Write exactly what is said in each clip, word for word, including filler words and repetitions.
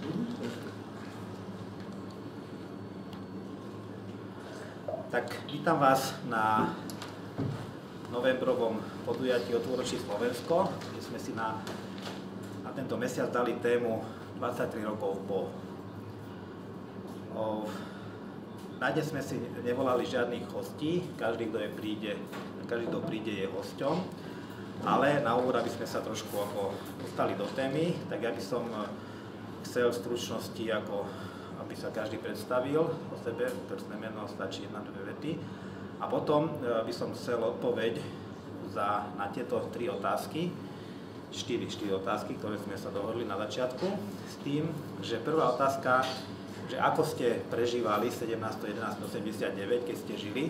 Tak vítam vás na novembrovom podujatí Otvoročí Slovensko, kde sme si na, na tento mesiac dali tému dvadsaťtri rokov po. O, na deň sme si nevolali žiadnych hostí, každý, kto je príde, každý, kto príde, je hosťom, ale na úvod, aby sme sa trošku ako dostali do témy, tak ja by som chcel v stručnosti, ako aby sa každý predstavil o sebe, prstné meno, stačí jedna, dve vety. A potom by som chcel odpoveď za, na tieto tri otázky, štyri, štyri otázky, ktoré sme sa dohodli na začiatku, s tým, že prvá otázka, že ako ste prežívali sedemnásteho jedenásteho osemdesiatdeväť, keď ste žili,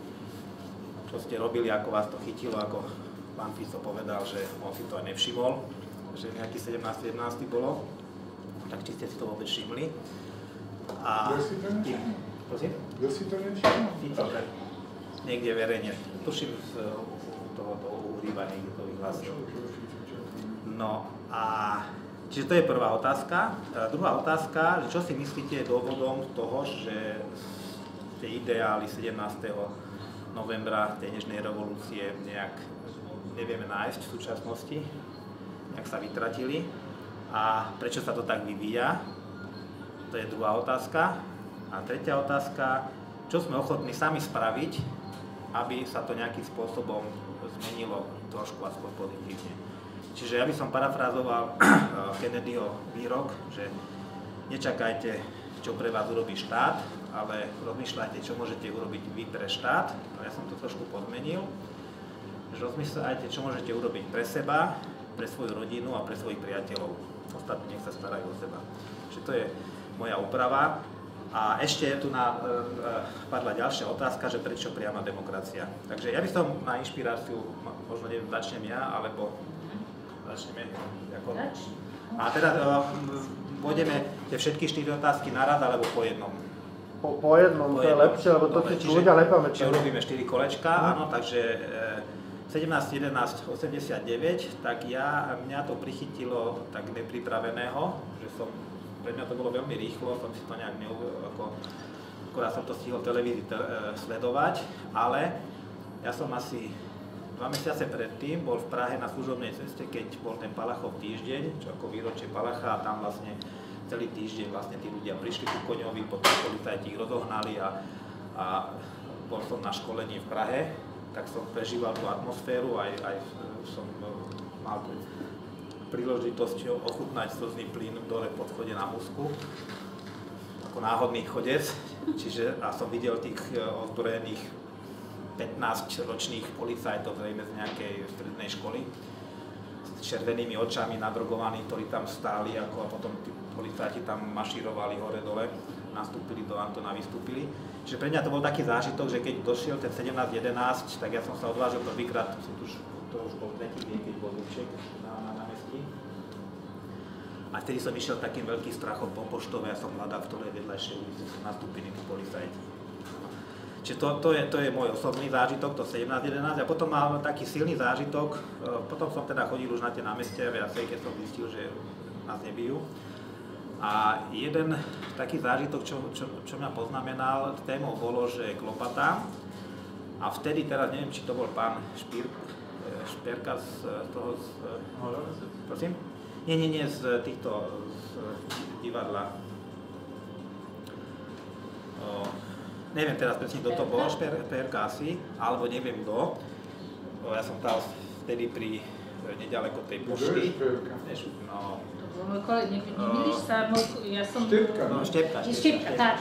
čo ste robili, ako vás to chytilo, ako pán Fico povedal, že on si to aj nevšimol, že nejaký sedemnásty jedenásty bolo, tak či ste si to vôbec všimli. A Kto si to nevšimol? Prosím? Kto si to nevšimol? Fico, tak niekde verejne. Tuším z tohoto uhríva, niekde to vyhlásil. No a čiže to je prvá otázka. A druhá otázka, že čo si myslíte dôvodom toho, že tie ideály sedemnásteho novembra tej dnešnej revolúcie nejak nevieme nájsť v súčasnosti, nejak sa vytratili a prečo sa to tak vyvíja? To je druhá otázka. A tretia otázka, čo sme ochotní sami spraviť, aby sa to nejakým spôsobom zmenilo trošku aspoň pozitívne. Čiže ja by som parafrázoval Kennedyho výrok, že nečakajte, čo pre vás urobí štát, ale rozmýšľajte, čo môžete urobiť vy pre štát. No ja som to trošku podmenil. Rozmýšľajte, čo môžete urobiť pre seba, pre svoju rodinu a pre svojich priateľov. Ostatní nech sa starajú o seba. Čiže to je moja úprava. A ešte tu na, e, padla ďalšia otázka, že prečo priama demokracia. Takže ja by som na inšpiráciu, možno neviem, začnem ja, alebo začneme. Ako... A teda e, pôjdeme tie všetky štyri otázky naraz, alebo po jednom? Po, po jednom, po to jednom. Je lepšie, lebo to si ľudia nepamätajú. Čiže urobíme štyri kolečka, hm. áno, takže e, sedemnásteho jedenásteho osemdesiatdeväť, tak ja, mňa to prichytilo tak nepripraveného, že som pre mňa to bolo veľmi rýchlo, som si to nejak neuvedomil, ako, akorát som to stihol v televízii te, e, sledovať, ale ja som asi dva mesiace predtým bol v Prahe na služobnej ceste, keď bol ten Palachov týždeň, čo ako výročie Palacha, a tam vlastne celý týždeň vlastne tí ľudia prišli ku Koňovi, potom policajti ich rozohnali a, a bol som na školení v Prahe, tak som prežíval tú atmosféru, aj, aj som mal príležitosť ochutnať slzný plyn dole pod schode na Husku, ako náhodný chodec, čiže a som videl tých ozbrojených pätnásťročných policajtov zrejme z nejakej strednej školy s červenými očami, nadrogovaní, ktorí tam stáli, ako a potom tí policajti tam mašírovali hore-dole, nastúpili do Antona, vystúpili. Čiže pre mňa to bol taký zážitok, že keď došiel ten sedemnásť jedenásť, tak ja som sa odvážil prvýkrát, to už bol tretí deň, keď bol Luček na, na námestí. A vtedy som išiel takým veľkým strachom po Poštove, ja som hľadal, v ktorej vedľajšej ulici sú nastúpili tí policajti. Čiže to, to, je, to je môj osobný zážitok, to sedemnásť jedenásť. A potom mal taký silný zážitok, potom som teda chodil už na tie námestia viacej, keď som zistil, že nás nebijú. A jeden taký zážitok, čo, čo, čo mňa poznamenal, témou bolo, že klopatá. A vtedy, teraz neviem, či to bol pán Špír, Šperka z toho... Z, prosím? Nie, nie, nie, z týchto... z divadla. O, neviem teraz presne, kto to bol, Šperka asi, alebo neviem kto. O, ja som tam vtedy pri nedaleko tej pošty. No, Môj kolega, nemýliš sa, ja som... Štepka. No, Štepka. Štepka, tak.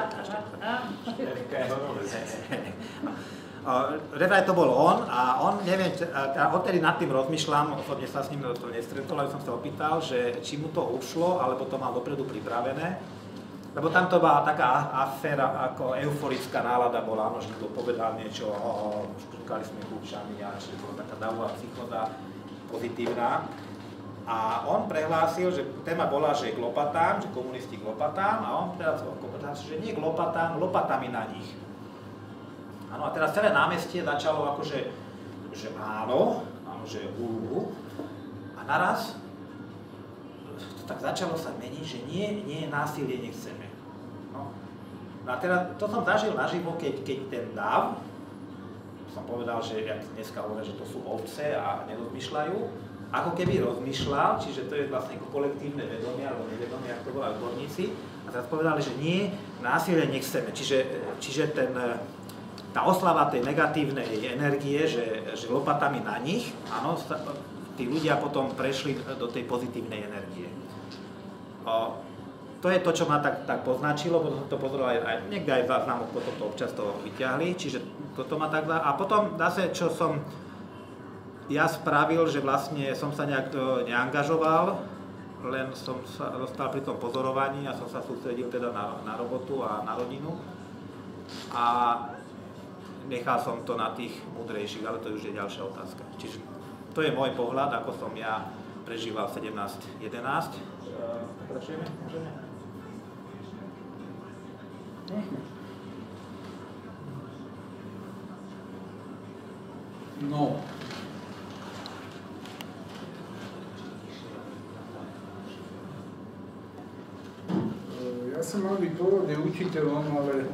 Vraj to bol on a on, neviem, odtedy nad tým rozmýšľam, osobne sa s ním to nestretol, ale som sa opýtal, že či mu to ušlo, alebo to mal dopredu pripravené. Lebo tam to bola taká aféra, ako euforická nálada bola, áno, že kto povedal niečo, škrkali sme kľúčami a že bola taká davová psychoza pozitívna. A on prehlásil, že téma bola, že k lopatám, že komunisti k lopatám, a on teraz povedal, že nie k lopatám, lopatami na nich. Áno, a teraz celé námestie začalo akože, že áno, áno, že úú, a naraz to tak začalo sa meniť, že nie, nie násilie nechceme. No. No a teda to som zažil naživo, keď, keď ten dáv, som povedal, že jak dneska hovoria, že to sú ovce a nerozmýšľajú, ako keby rozmýšľal, čiže to je vlastne ako kolektívne vedomie alebo nevedomie, ako to volajú odborníci, a teraz povedali, že nie, násilie nechceme, čiže, čiže ten, tá oslava tej negatívnej energie, že, že lopatami na nich, áno, tí ľudia potom prešli do tej pozitívnej energie. O, to je to, čo ma tak, tak poznačilo, potom som to pozrel aj, aj niekde aj záznamok, potom to občas to vyťahli, čiže toto ma tak dá. A potom zase, čo som ja spravil, že vlastne som sa nejak neangažoval, len som sa dostal pri tom pozorovaní a som sa sústredil teda na, na robotu a na rodinu. A nechal som to na tých múdrejších, ale to už je ďalšia otázka. Čiže to je môj pohľad, ako som ja prežíval sedemnásť jedenásť. Pokračujeme? Môžeme? No. Ja som mal byť pôvodne učiteľom, ale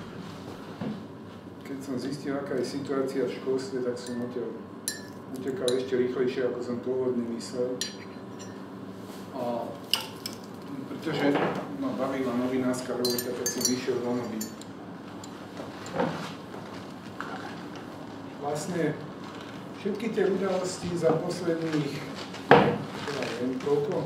keď som zistil, aká je situácia v školstve, tak som odtiaľ utekal ešte rýchlejšie, ako som pôvodne myslel. A pretože ma bavila novinárska robota, tak som vyšiel do novín. Vlastne všetky tie udalosti za posledných, ja neviem koľko,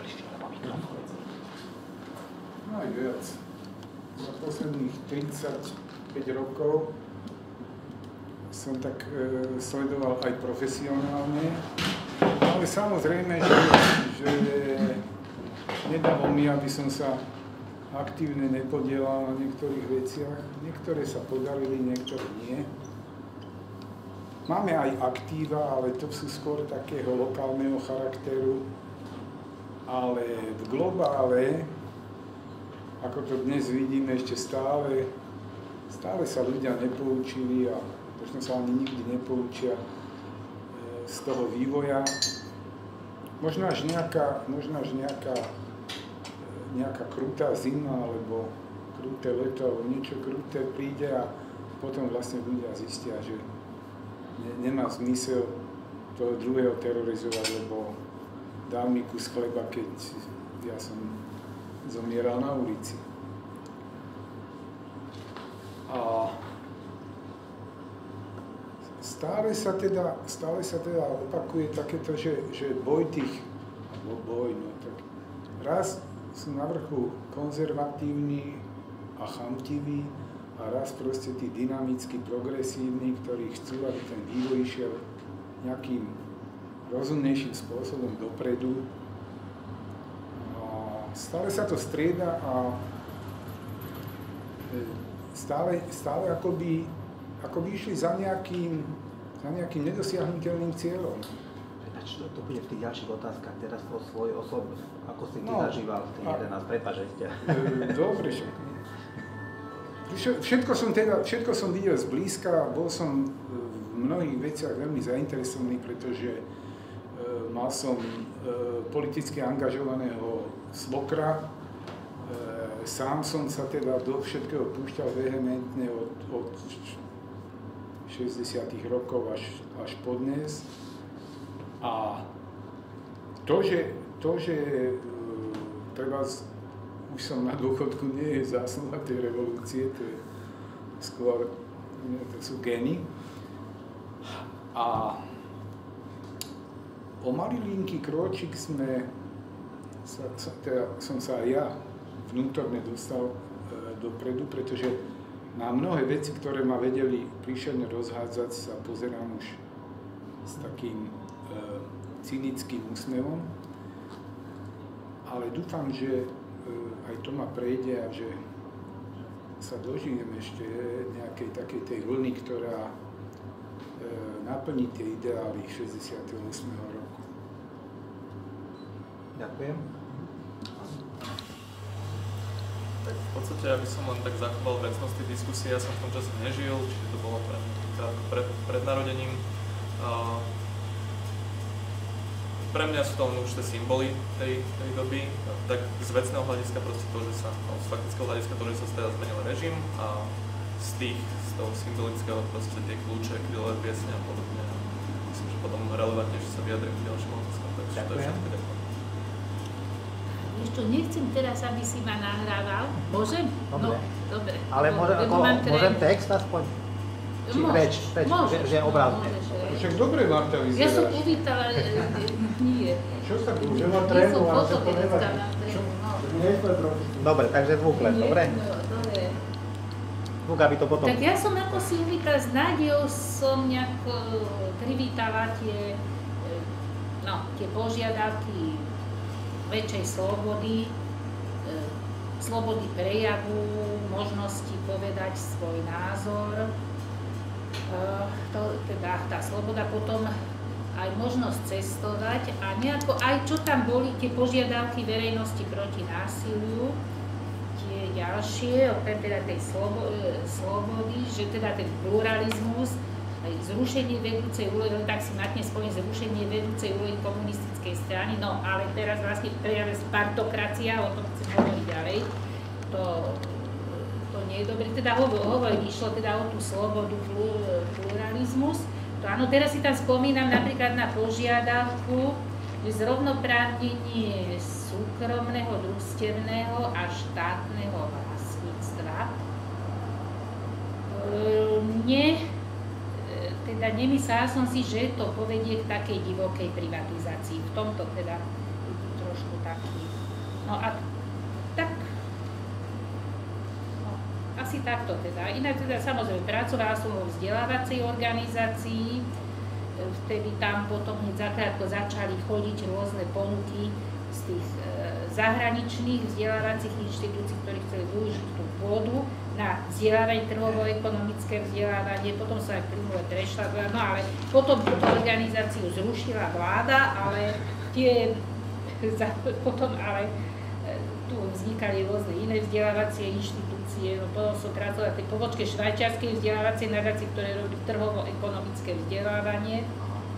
no aj viac, za posledných tridsaťpäť rokov som tak e, sledoval aj profesionálne, ale samozrejme, že, že nedalo mi, aby som sa aktívne nepodielal na niektorých veciach. Niektoré sa podarili, niektoré nie. Máme aj aktíva, ale to sú skôr takého lokálneho charakteru. Ale v globále, ako to dnes vidíme, ešte stále, stále sa ľudia nepoučili a možno sa ani nikdy nepoučia z toho vývoja. Možno až nejaká, možno až nejaká, nejaká krutá zima alebo kruté leto alebo niečo kruté príde a potom vlastne ľudia zistia, že ne, nemá zmysel toho druhého terorizovať, lebo dal mi kus chleba, keď ja som zomieral na ulici. A stále sa teda, stále sa teda opakuje takéto, že, že boj tých, alebo boj, no tak raz sú na vrchu konzervatívni a chamtiví a raz proste tí dynamicky progresívni, ktorí chcú, aby ten vývoj išiel nejakým rozumnejším spôsobom dopredu. A stále sa to strieda a stále, stále akoby, akoby išli za nejakým, za nejakým nedosiahnuteľným cieľom. To, to bude v tých ďalších otázkach, teraz o svoj osob, ako si ty no, zažíval v tých jedenásť, prepáč, že ste. Dobre, všetko som teda, všetko som videl zblízka, bol som v mnohých veciach veľmi zainteresovaný, pretože e, mal som e, politicky angažovaného svokra, e, sám som sa teda do všetkého púšťal vehementne od, od šesťdesiatych rokov až, až po dnes. A to, že, to, že uh, treba, už som na dôchodku, nie je zásluha tej revolúcie, to je skôr, nie, to sú gény. A o malilinký krôčik sme, sa, sa, teda som sa aj ja vnútorne dostal uh, dopredu, pretože na mnohé veci, ktoré ma vedeli príšerne rozhádzať, sa pozerám už s takým cynickým úsmevom, ale dúfam, že aj to ma prejde a že sa dožijem ešte nejakej takej tej vlny, ktorá naplní tie ideály šesťdesiateho ôsmeho roku. Ďakujem. Tak v podstate, aby som len tak zachoval vecnosť tej diskusie, ja som v tom čase nežil, čiže to bolo pred, pred, pred narodením. Uh, pre mňa sú to už tie symboly tej, tej doby, tak z vecného hľadiska proste to, že sa, no, z faktického hľadiska to, že sa teda zmenil režim a z tých, z toho symbolického proste tie kľúče, krylové piesne a podobne. Myslím, že potom relevantnejšie sa vyjadrím k ďalším otázkam, takže to je všetko. Vieš čo, nechcem teraz, aby si ma nahrával. Môžem? Dobre. No, dobre. Ale môžem, Lebo ako, mám môžem trend. text aspoň? Či Môžeš, reč, reč, môžeš, že, že obrazne. môžeš, že- Však dobre, Marta, Ja som vyzeráš. uvítala, e, e, nie. Čo sa tu? Že má Nie trému, som ale sa to fotogenická, nevadí. mám trému, no. Nie sme proti. Dobre, takže zvuk len, dobre? Nie, no, dobre. Zvuk, aby to potom... Tak ja som ako si uvítala, s nádejou som nejako privítala tie, e, no, tie požiadavky väčšej slobody, e, slobody prejavu, možnosti povedať svoj názor. E, to, teda tá sloboda potom aj možnosť cestovať a nejako aj čo tam boli tie požiadavky verejnosti proti násiliu, tie ďalšie, okrem teda tej slobo, e, slobody, že teda ten pluralizmus, aj zrušenie vedúcej úlohy, tak si matne spomínam, zrušenie vedúcej úlohy komunistickej strany, no ale teraz vlastne prejave partokracia, o tom chcem hovoriť ďalej, to, to nie je dobré. Teda hovorím, išlo teda o tú slobodu, pluralizmus. To áno, teraz si tam spomínam napríklad na požiadavku, že zrovnoprávnenie súkromného, družstevného a štátneho vlastníctva. Nie, teda nemyslela som si, že to povedie k takej divokej privatizácii. V tomto teda trošku taký. No a tak, no, asi takto teda. Inak teda samozrejme pracovala som vo vzdelávacej organizácii, vtedy tam potom hneď zakrátko začali chodiť rôzne ponuky z tých e, zahraničných vzdelávacích inštitúcií, ktorí chceli využiť tú pôdu na vzdelávanie, trhovo-ekonomické vzdelávanie, potom sa aj plynule prešla, no ale potom túto organizáciu zrušila vláda, ale tie, potom ale tu vznikali rôzne iné vzdelávacie inštitúcie, no potom som pracovala v tej pobočke švajčiarskej vzdelávacej nadácie, ktoré robí trhovo-ekonomické vzdelávanie.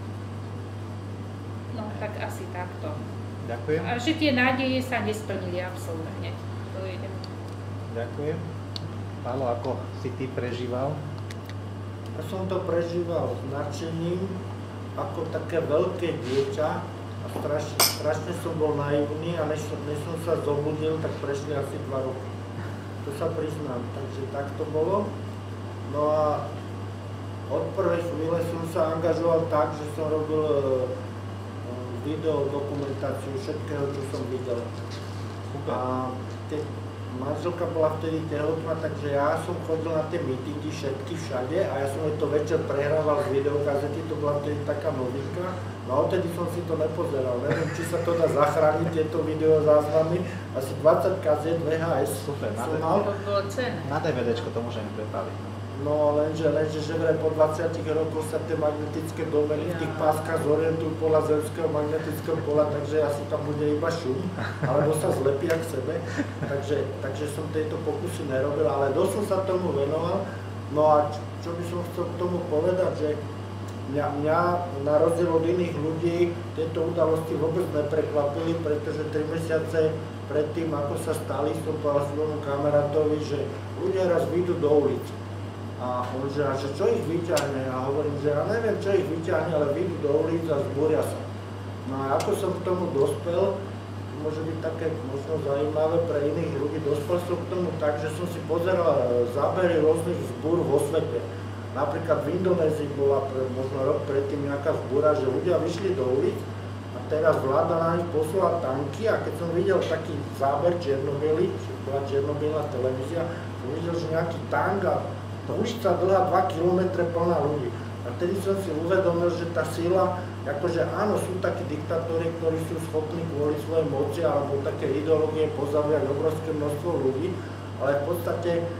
No tak asi takto. Ďakujem. A že tie nádeje sa nesplnili absolútne. To je... Ďakujem. Pálo, ako si ty prežíval? Ja som to prežíval s nadšením, ako také veľké dieťa a strašne, strašne som bol naivný a než som, než som sa zobudil, tak prešli asi dva roky. To sa priznám, takže tak to bolo. No a od prvej chvíle som sa angažoval tak, že som robil e, video, dokumentáciu všetkého, čo som videl. A te, manželka bola vtedy tehotná, takže ja som chodil na tie mítingy všetky všade a ja som jej to večer prehrával z videokazety, to bola vtedy taká novinka. No a odtedy som si to nepozeral, neviem, či sa to dá zachrániť, tieto videozáznamy. Asi dvadsať kazet vé há es Super, na, som mal. To bolo cenné. na DVDčko to môžeme prepraviť. No lenže, lenže že vraj po dvadsiatich rokoch sa tie magnetické domeny v tých páskach zorientujú podľa zemského magnetického pola, takže asi tam bude iba šum, alebo sa zlepia k sebe. Takže, takže som tieto pokusy nerobil, ale dosť som sa tomu venoval. No a čo, čo by som chcel k tomu povedať, že mňa, mňa na rozdiel od iných ľudí tieto udalosti vôbec neprekvapili, pretože tri mesiace predtým, ako sa stali, som povedal svojmu kamarátovi, že ľudia raz vyjdú do ulic. A on že, a že čo ich vyťahne? A hovorím, že ja neviem, čo ich vyťahne, ale vyjdú do ulic a zbúria sa. No a ako som k tomu dospel, môže byť také možno zaujímavé pre iných ľudí, dospel som k tomu tak, že som si pozeral zábery rôznych zbúr vo svete. Napríklad v Indonézii bola pre, možno rok predtým nejaká zbúra, že ľudia vyšli do ulic a teraz vláda na nich poslala tanky a keď som videl taký záber čierno-biely, že bola čierno-biela televízia, som videl, že nejaký tank a ulica dlhá dva kilometre plná ľudí. A vtedy som si uvedomil, že tá sila, akože áno, sú takí diktátori, ktorí sú schopní kvôli svojej moci alebo také ideológie pozaviať obrovské množstvo ľudí, ale v podstate e,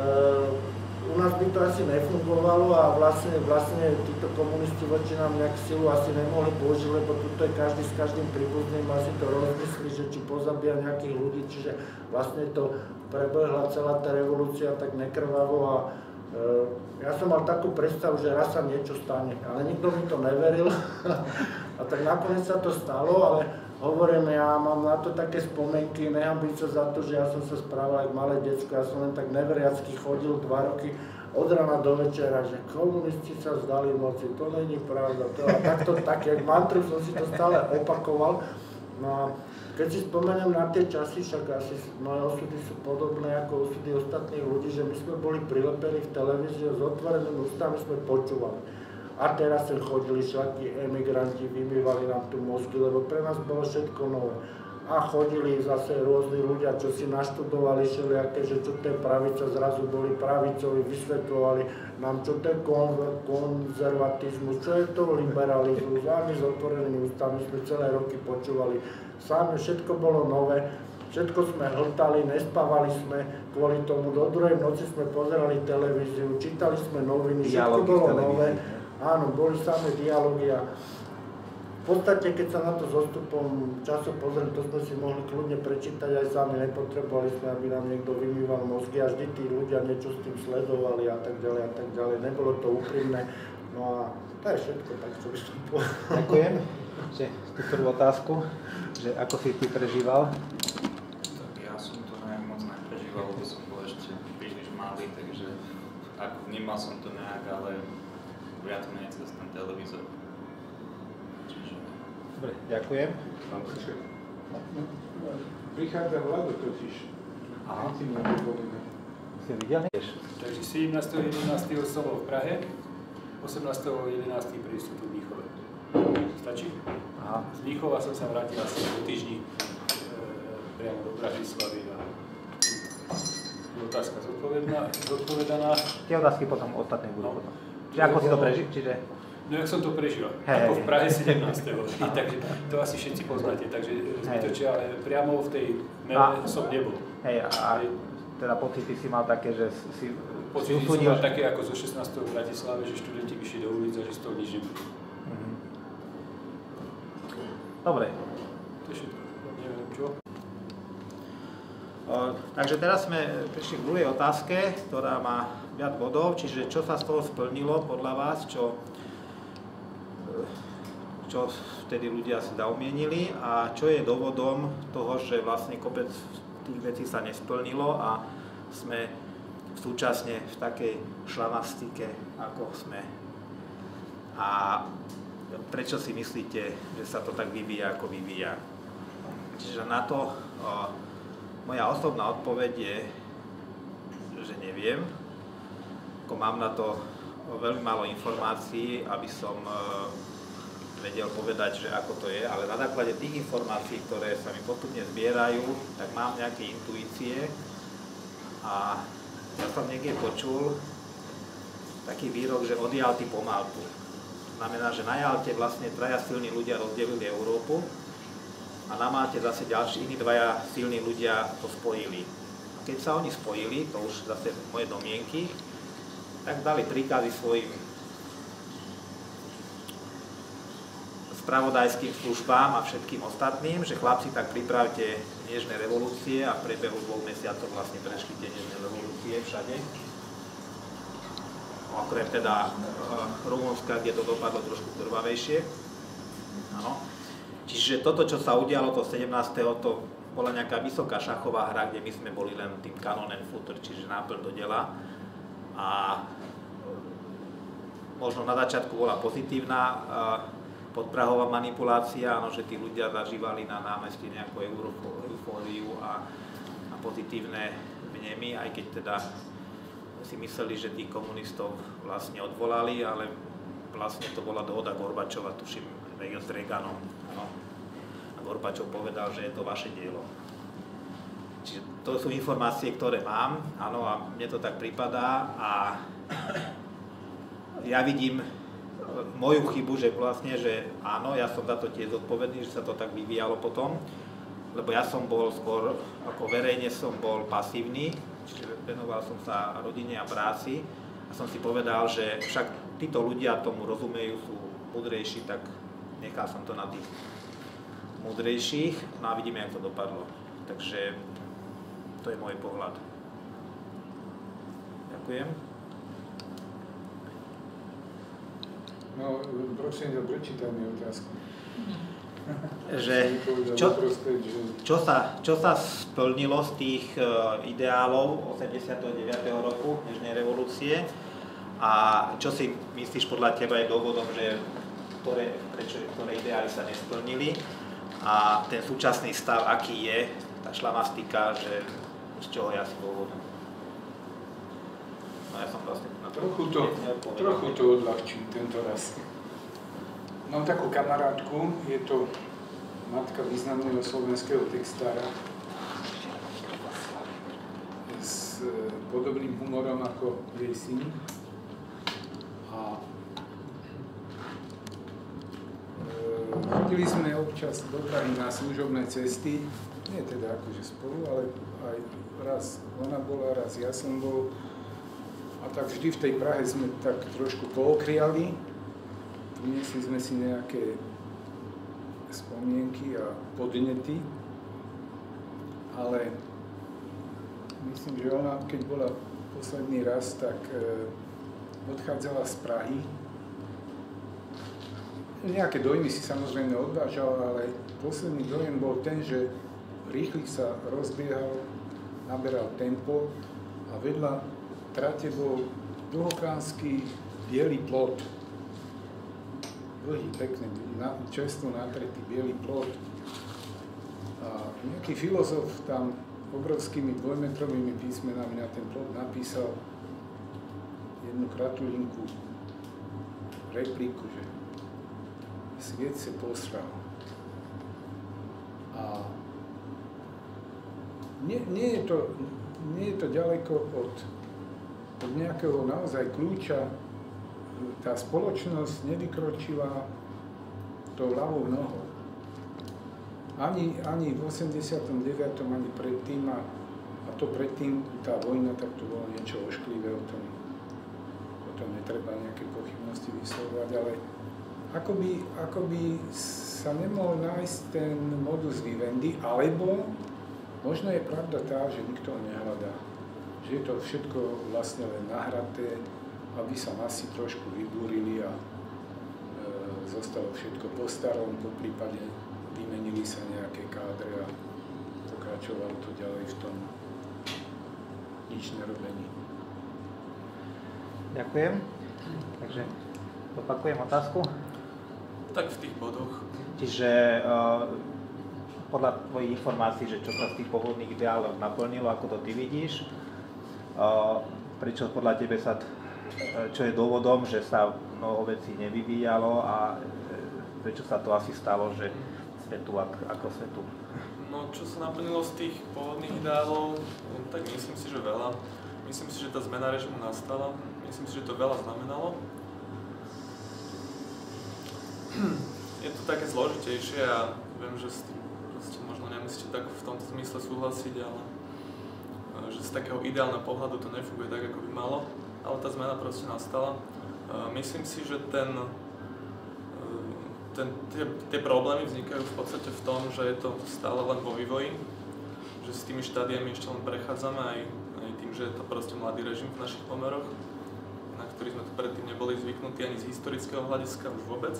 u nás by to asi nefungovalo a vlastne, vlastne títo komunisti voči nám nejak silu asi nemohli použiť, lebo tuto je každý s každým príbuzným asi to rozmyslí, že či pozabíja nejakých ľudí, čiže vlastne to prebehla celá tá revolúcia tak nekrvavo a ja som mal takú predstavu, že raz sa niečo stane, ale nikto mi to neveril. A tak nakoniec sa to stalo, ale hovorím, ja mám na to také spomienky, nehambím sa za to, že ja som sa správal ako malé decko, ja som len tak neveriacky chodil dva roky od rána do večera, že komunisti sa vzdali moci, to není pravda, to a takto, tak, jak mantru som si to stále opakoval. No a keď si spomeniem na tie časy, však asi moje osudy sú podobné ako osudy ostatných ľudí, že my sme boli prilepení v televízii, s otvorenými ústami sme počúvali. A teraz sem chodili všakí emigranti, vymývali nám tu mozgy, lebo pre nás bolo všetko nové. A chodili zase rôzni ľudia, čo si naštudovali všelijaké, že čo to je pravica, zrazu boli pravicovi, vysvetľovali nám, čo to je konzervatizmus, čo je to liberalizmus. A my s otvorenými ústami sme celé roky počúvali. Sami všetko bolo nové, všetko sme hltali, nespávali sme kvôli tomu. Do druhej noci sme pozerali televíziu, čítali sme noviny, všetko bolo nové. Áno, boli samé dialógy a v podstate, keď sa na to s odstupom času pozriem, to sme si mohli kľudne prečítať aj sami, nepotrebovali sme, aby nám niekto vymýval mozgy a vždy tí ľudia niečo s tým sledovali a tak ďalej a tak ďalej. Nebolo to úprimné. No a to je všetko, tak čo by som povedal. Ďakujem. Ešte tú prvú otázku, že ako si ty prežíval? Tak ja som to nejak moc neprežíval, lebo som bol ešte príliš malý, takže ako vnímal som to nejak, ale viac menej cez ten televízor. Dobre, ďakujem. Prichádza Vlado totiž. Aha. Si mu nepovieme. Si videl? Takže sedemnásteho jedenásteho som bol v Prahe, osemnásteho jedenásteho prístup v Mníchove. Stačí? Aha. Z Mníchova som sa vrátil asi po týždni e, priamo do Bratislavy a otázka zodpovedaná. zodpovedaná. Tie otázky potom ostatné budú No. potom. Čiže ako si to prežil? Čiže... No jak som to prežil, Hej. ako v Prahe sedemnásteho Takže to asi všetci poznáte, takže zbytočne, ale priamo v tej mele som nebol. Hej, a teda pocity si mal také, že si... Pocity som mal také ako zo šestnásteho v Bratislave, že študenti vyšli do ulic a že z toho nič nebude. Mhm. Dobre. To je všetko, neviem čo. O, takže teraz sme prišli k druhej otázke, ktorá má viac bodov, čiže čo sa z toho splnilo podľa vás, čo čo vtedy ľudia si zaumienili a čo je dôvodom toho, že vlastne kopec tých vecí sa nesplnilo a sme súčasne v takej šlamastike, ako sme. A prečo si myslíte, že sa to tak vyvíja, ako vyvíja? Čiže na to o, moja osobná odpoveď je, že neviem. Ako mám na to veľmi málo informácií, aby som e, vedel povedať, že ako to je, ale na základe tých informácií, ktoré sa mi postupne zbierajú, tak mám nejaké intuície a ja som niekde počul taký výrok, že od Jalty po Maltu. Znamená, že na Jalte vlastne traja silní ľudia rozdelili Európu a na Malte zase ďalší iní dvaja silní ľudia to spojili. A keď sa oni spojili, to už zase moje domienky, tak dali príkazy svojim spravodajským službám a všetkým ostatným, že chlapci, tak pripravte nežné revolúcie a v priebehu dvoch mesiacov vlastne prešli tie nežné revolúcie všade. Okrem teda uh, Rumunska, kde to dopadlo trošku krvavejšie. Áno. Čiže toto, čo sa udialo to sedemnásteho to bola nejaká vysoká šachová hra, kde my sme boli len tým canon and footer, čiže náplň do dela. A možno na začiatku bola pozitívna uh, podprahová manipulácia, áno, že tí ľudia zažívali na námestí nejakú eufóriu a, a pozitívne vnemy, aj keď teda si mysleli, že tých komunistov vlastne odvolali, ale vlastne to bola dohoda Gorbačova, tuším, s Reaganom. Áno. A Gorbačov povedal, že je to vaše dielo. Čiže to sú informácie, ktoré mám, áno, a mne to tak pripadá a ja vidím moju chybu, že vlastne, že áno, ja som za to tiež zodpovedný, že sa to tak vyvíjalo potom, lebo ja som bol skôr, ako verejne som bol pasívny, čiže venoval som sa rodine a práci a som si povedal, že však títo ľudia tomu rozumejú, sú múdrejší, tak nechal som to na tých múdrejších, no a vidíme, jak to dopadlo. Takže to je môj pohľad. Ďakujem. No, prosím ťa, prečítaj mi otázku. že čo, čo, sa, čo sa splnilo z tých uh, ideálov osemdesiateho deviateho roku Nežnej revolúcie a čo si myslíš podľa teba je dôvodom, že ktoré, prečo, ktoré ideály sa nesplnili a ten súčasný stav, aký je, tá šlamastika, že z čoho je asi dôvodom. No ja som vlastne na to trochu to, trochu to odľahčím tento raz. Mám takú kamarátku, je to matka významného slovenského textára s podobným humorom ako jej syn. A e, chodili sme občas do Prahy na služobné cesty, nie teda akože spolu, ale aj raz ona bola, raz ja som bol. A tak vždy v tej Prahe sme tak trošku pookriali, priniesli sme si nejaké spomienky a podnety, ale myslím, že ona, keď bola posledný raz, tak e, odchádzala z Prahy. Nejaké dojmy si samozrejme odvážala, ale posledný dojem bol ten, že rýchlik sa rozbiehal, naberal tempo a vedľa trate bol dlhokánsky biely plot. Dlhý, pekný, čerstvý natretý biely plot. A nejaký filozof tam obrovskými dvojmetrovými písmenami na ten plot napísal jednu kratulinku, repliku, že sviet se posral. A nie, nie, je to, nie je to ďaleko od, od nejakého naozaj kľúča. Tá spoločnosť nevykročila tou ľavou nohou. Ani, ani v osemdesiatom deviatom ani predtým, a, a to predtým, tá vojna, tak to bolo niečo ošklivé, o tom, o tom netreba nejaké pochybnosti vyslovať, ale akoby, akoby sa nemohol nájsť ten modus vivendi, alebo možno je pravda tá, že nikto ho nehľadá. Že je to všetko vlastne len nahraté, aby sa masy trošku vybúrili a e, zostalo všetko po starom, po prípade vymenili sa nejaké kádre a pokračovalo to ďalej v tom nič nerobení. Ďakujem. Takže opakujem otázku. Tak v tých bodoch. Čiže uh, podľa tvojich informácií, že čo sa z tých pôvodných ideálov naplnilo, ako to ty vidíš, uh, prečo podľa tebe sa, čo je dôvodom, že sa mnoho vecí nevyvíjalo a prečo sa to asi stalo, že sme tu ako sme tu? No, čo sa naplnilo z tých pôvodných ideálov, tak myslím si, že veľa. Myslím si, že tá zmena režimu nastala. Myslím si, že to veľa znamenalo. Je to také zložitejšie a viem, že s tým proste možno nemusíte tak v tomto zmysle súhlasiť, ale že z takého ideálneho pohľadu to nefunguje tak, ako by malo. Ale tá zmena proste nastala. Myslím si, že ten, ten, tie, tie problémy vznikajú v podstate v tom, že je to stále len vo vývoji, že s tými štádiami ešte len prechádzame aj, aj tým, že je to proste mladý režim v našich pomeroch, na ktorý sme tu predtým neboli zvyknutí ani z historického hľadiska už vôbec.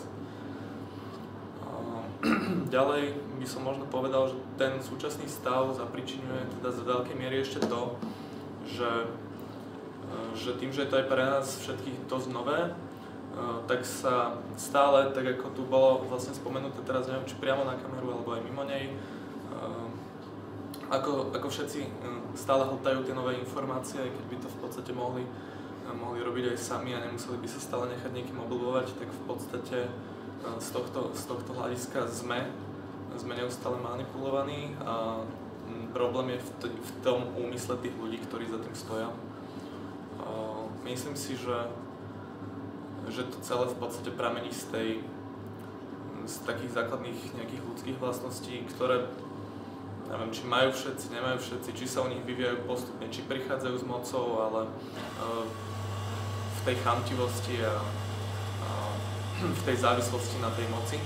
Ďalej by som možno povedal, že ten súčasný stav zapričinuje teda za veľkej miery ešte to, že že tým, že je to aj pre nás všetkých dosť nové, tak sa stále, tak ako tu bolo vlastne spomenuté teraz, neviem, či priamo na kameru, alebo aj mimo nej, ako, ako všetci stále hltajú tie nové informácie, keď by to v podstate mohli, mohli robiť aj sami a nemuseli by sa stále nechať niekým obľúbovať, tak v podstate z tohto, z tohto hľadiska sme, sme neustále manipulovaní a problém je v, t- v tom úmysle tých ľudí, ktorí za tým stoja. Myslím si, že, že to celé v podstate pramení z tej, z takých základných nejakých ľudských vlastností, ktoré, neviem, či majú všetci, nemajú všetci, či sa u nich vyvíjajú postupne, či prichádzajú s mocou, ale uh, v tej chamtivosti a, a v tej závislosti na tej moci.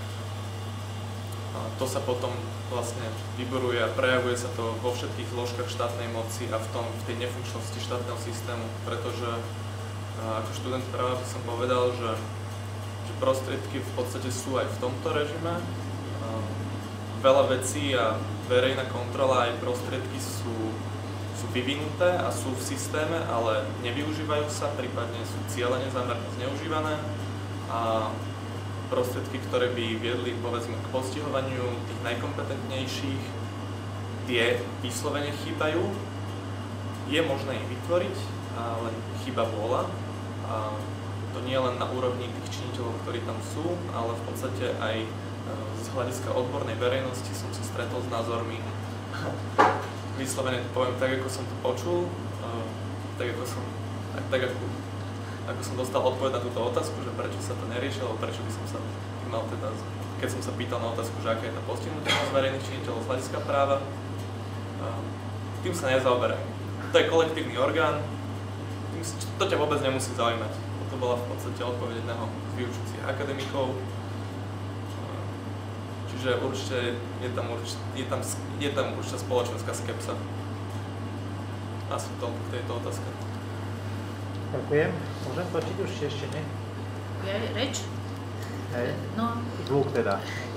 A to sa potom vlastne vyboruje a prejavuje sa to vo všetkých zložkách štátnej moci a v, tom, v tej nefunkčnosti štátneho systému, pretože ako študent práva by som povedal, že, že že prostriedky v podstate sú aj v tomto režime. Veľa vecí a verejná kontrola aj prostriedky sú, sú vyvinuté a sú v systéme, ale nevyužívajú sa, prípadne sú cieľene zámerne zneužívané. A prostriedky, ktoré by viedli povedzme k postihovaniu tých najkompetentnejších, tie vyslovene chýbajú. Je možné ich vytvoriť, ale chýba vôľa. A to nie len na úrovni tých činiteľov, ktorí tam sú, ale v podstate aj z hľadiska odbornej verejnosti som sa stretol s názormi. Vyslovene poviem tak, ako som to počul, tak ako som, tak ako, ako som dostal odpoveď na túto otázku, že prečo sa to nerieši, alebo prečo by som sa mal teda, keď som sa pýtal na otázku, že aká je tá postihnutosť verejných činiteľov z hľadiska práva, tým sa nezaoberajú. To je kolektívny orgán, to ťa vôbec nemusí zaujímať. To bola v podstate odpoveď jedného z vyučujúcich akademikov. Čiže určite je tam, určite, je tam, je tam určite spoločenská skepsa. Asi toľko k tejto otázke. Ďakujem. Môžem točiť už ešte, nie? Je reč? Hej. No. Zvuk teda.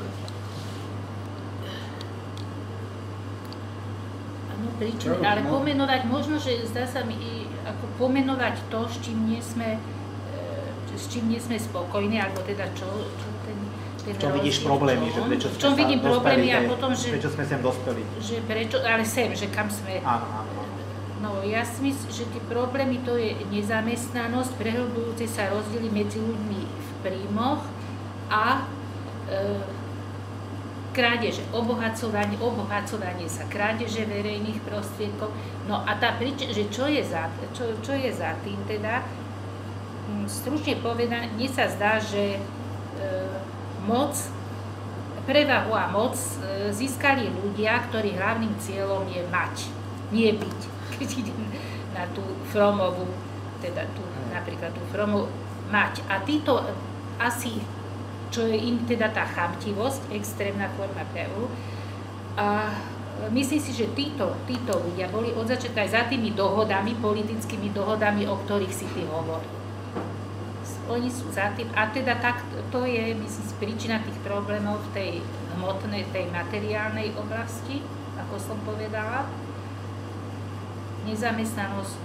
Áno, príčiny, ale pomenovať, možno, že zdá sa mi, ako pomenovať to, s čím nie sme, s čím nie sme spokojní, alebo teda čo, čo ten... V čom vidíš problémy, že prečo sme v čom sa vidím problémy a dospeli, potom, že... prečo sme sem dospeli. Že prečo, ale sem, že kam sme... Áno, áno. No, ja si myslím, že tie problémy to je nezamestnanosť, prehlbujúce sa rozdiely medzi ľuďmi v príjmoch a e, krádeže, obohacovanie, obohacovanie sa, krádeže verejných prostriedkov. No a tá príčina, že čo je za, čo, čo je za tým teda, stručne povedané, mne sa zdá, že e, moc, prevahu a moc e, získali ľudia, ktorí hlavným cieľom je mať, nie byť. Keď idem na tú Fromovú, teda tú, napríklad tú Fromovú, mať. A títo asi, čo je im teda tá chamtivosť, extrémna forma prejavu, a myslím si, že títo, títo ľudia boli od začiatku aj za tými dohodami, politickými dohodami, o ktorých si ty hovoril. Oni sú za tým, a teda tak, to je, myslím, príčina tých problémov v tej hmotnej, tej materiálnej oblasti, ako som povedala. Nezamestnanosť,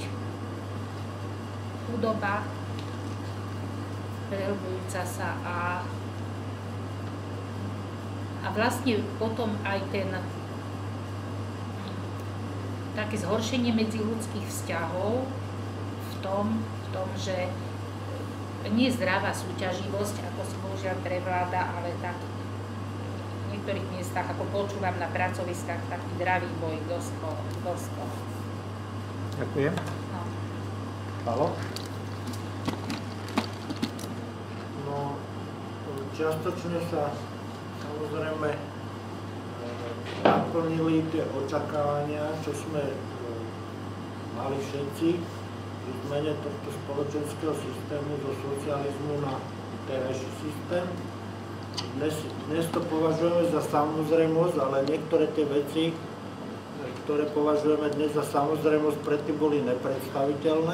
chudoba, prehlbujúca sa a, a vlastne potom aj ten také zhoršenie medziľudských vzťahov v tom, v tom, že nie zdravá súťaživosť, ako si bohužiaľ prevláda, ale tak v niektorých miestach, ako počúvam na pracoviskách, taký dravý boj doskol. doskol. Ďakujem. No. Palo? No, čiastočne sa samozrejme naplnili tie očakávania, čo sme mali všetci pri zmene tohto spoločenského systému zo socializmu na terajší systém. Dnes, dnes to považujeme za samozrejmosť, ale niektoré tie veci, ktoré považujeme dnes za samozrejmosť, predtým boli nepredstaviteľné.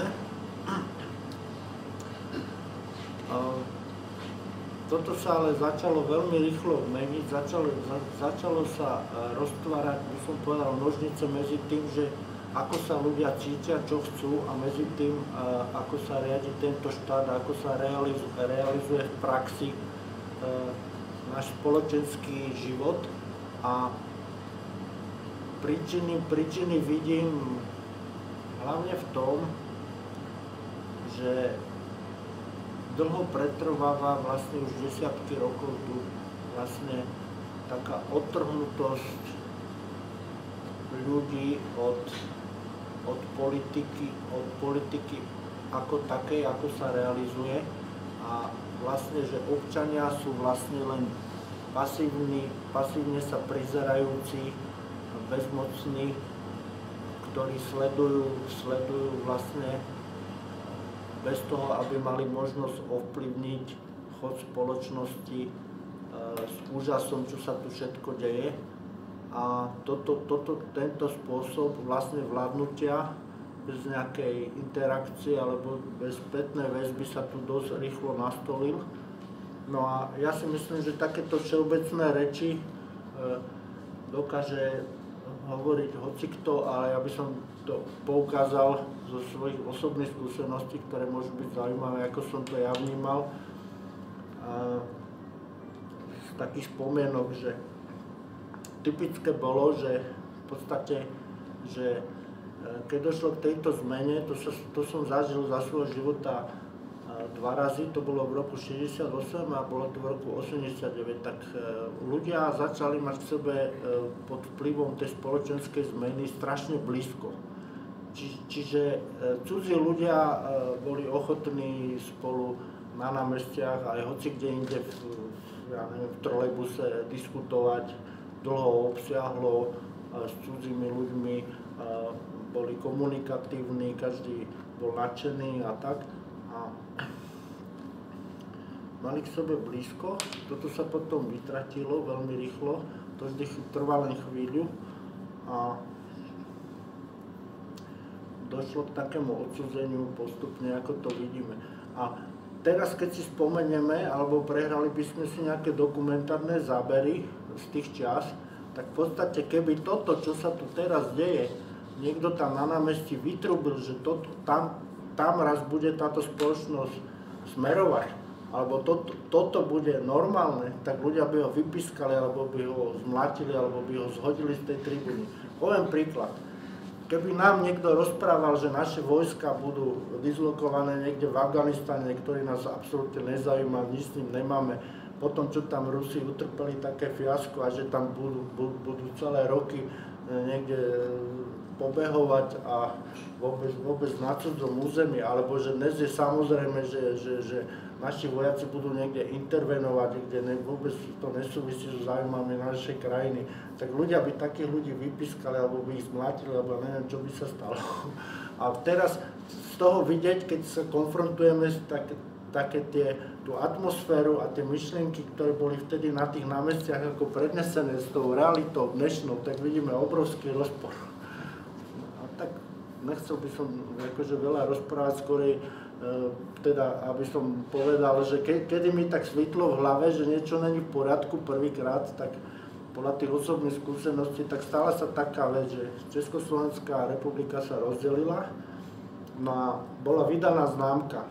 Toto sa ale začalo veľmi rýchlo meniť, začalo, za, začalo sa roztvárať, by som povedal, nožnice medzi tým, že ako sa ľudia cítia, čo chcú, a medzi tým, ako sa riadi tento štát, ako sa realizuje, realizuje v praxi náš spoločenský život. A Príčiny, príčiny vidím hlavne v tom, že dlho pretrváva vlastne už desiatky rokov tu vlastne taká odtrhnutosť ľudí od, od politiky, od politiky ako takej, ako sa realizuje, a vlastne, že občania sú vlastne len pasívni, pasívne sa prizerajúci, bezmocní, ktorí sledujú, sledujú vlastne bez toho, aby mali možnosť ovplyvniť chod spoločnosti e, s úžasom, čo sa tu všetko deje. A toto, toto, tento spôsob vlastne vládnutia bez nejakej interakcie alebo bez spätnej väzby sa tu dosť rýchlo nastolil. No a ja si myslím, že takéto všeobecné reči e, dokáže hovoriť hocikto, ale ja by som to poukázal zo svojich osobných skúseností, ktoré môžu byť zaujímavé, ako som to ja vnímal. A z takých spomienok, že typické bolo, že v podstate, že keď došlo k tejto zmene, to, sa, to som zažil za svojho života dva razy, to bolo v roku šesťdesiatosem a bolo to v roku osemdesiatdeväť, tak ľudia začali mať k sebe pod vplyvom tej spoločenskej zmeny strašne blízko. Či, čiže cudzí ľudia boli ochotní spolu na námestiach aj hoci kde inde v, ja neviem, v trolejbuse diskutovať dlho, obsiahlo s cudzími ľuďmi, boli komunikatívni, každý bol nadšený a tak. A mali k sebe blízko, toto sa potom vytratilo veľmi rýchlo, to vždy trvá len chvíľu a došlo k takému odsudzeniu postupne, ako to vidíme. A teraz, keď si spomenieme, alebo prehrali by sme si nejaké dokumentárne zábery z tých čias, tak v podstate, keby toto, čo sa tu teraz deje, niekto tam na námestí vytrúbil, že toto, tam, tam raz bude táto spoločnosť smerovať, alebo to, toto bude normálne, tak ľudia by ho vypískali, alebo by ho zmlatili, alebo by ho zhodili z tej tribúny. Poviem príklad. Keby nám niekto rozprával, že naše vojska budú dislokované niekde v Afganistane, ktorý nás absolútne nezaujíma, nič s ním nemáme, potom čo tam Rusi utrpeli také fiasko a že tam budú, budú celé roky niekde pobehovať a vôbec, vôbec na cudzom území, alebo že dnes je samozrejme, že, že, že naši vojaci budú niekde intervenovať, kde ne, vôbec to nesúvisí so záujmami našej krajiny, tak ľudia by takých ľudí vypískali, alebo by ich zmlátili, alebo neviem, čo by sa stalo. A teraz z toho vidieť, keď sa konfrontujeme s tak, také tie, tú atmosféru a tie myšlienky, ktoré boli vtedy na tých námestiach ako prednesené s tou realitou dnešnou, tak vidíme obrovský rozpor. A tak nechcel by som akože veľa rozprávať, skorej e, teda, aby som povedal, že ke, kedy mi tak svitlo v hlave, že niečo není v poriadku prvýkrát, tak podľa tých osobných skúseností, tak stala sa taká vec, že Československá republika sa rozdelila, no a bola vydaná známka.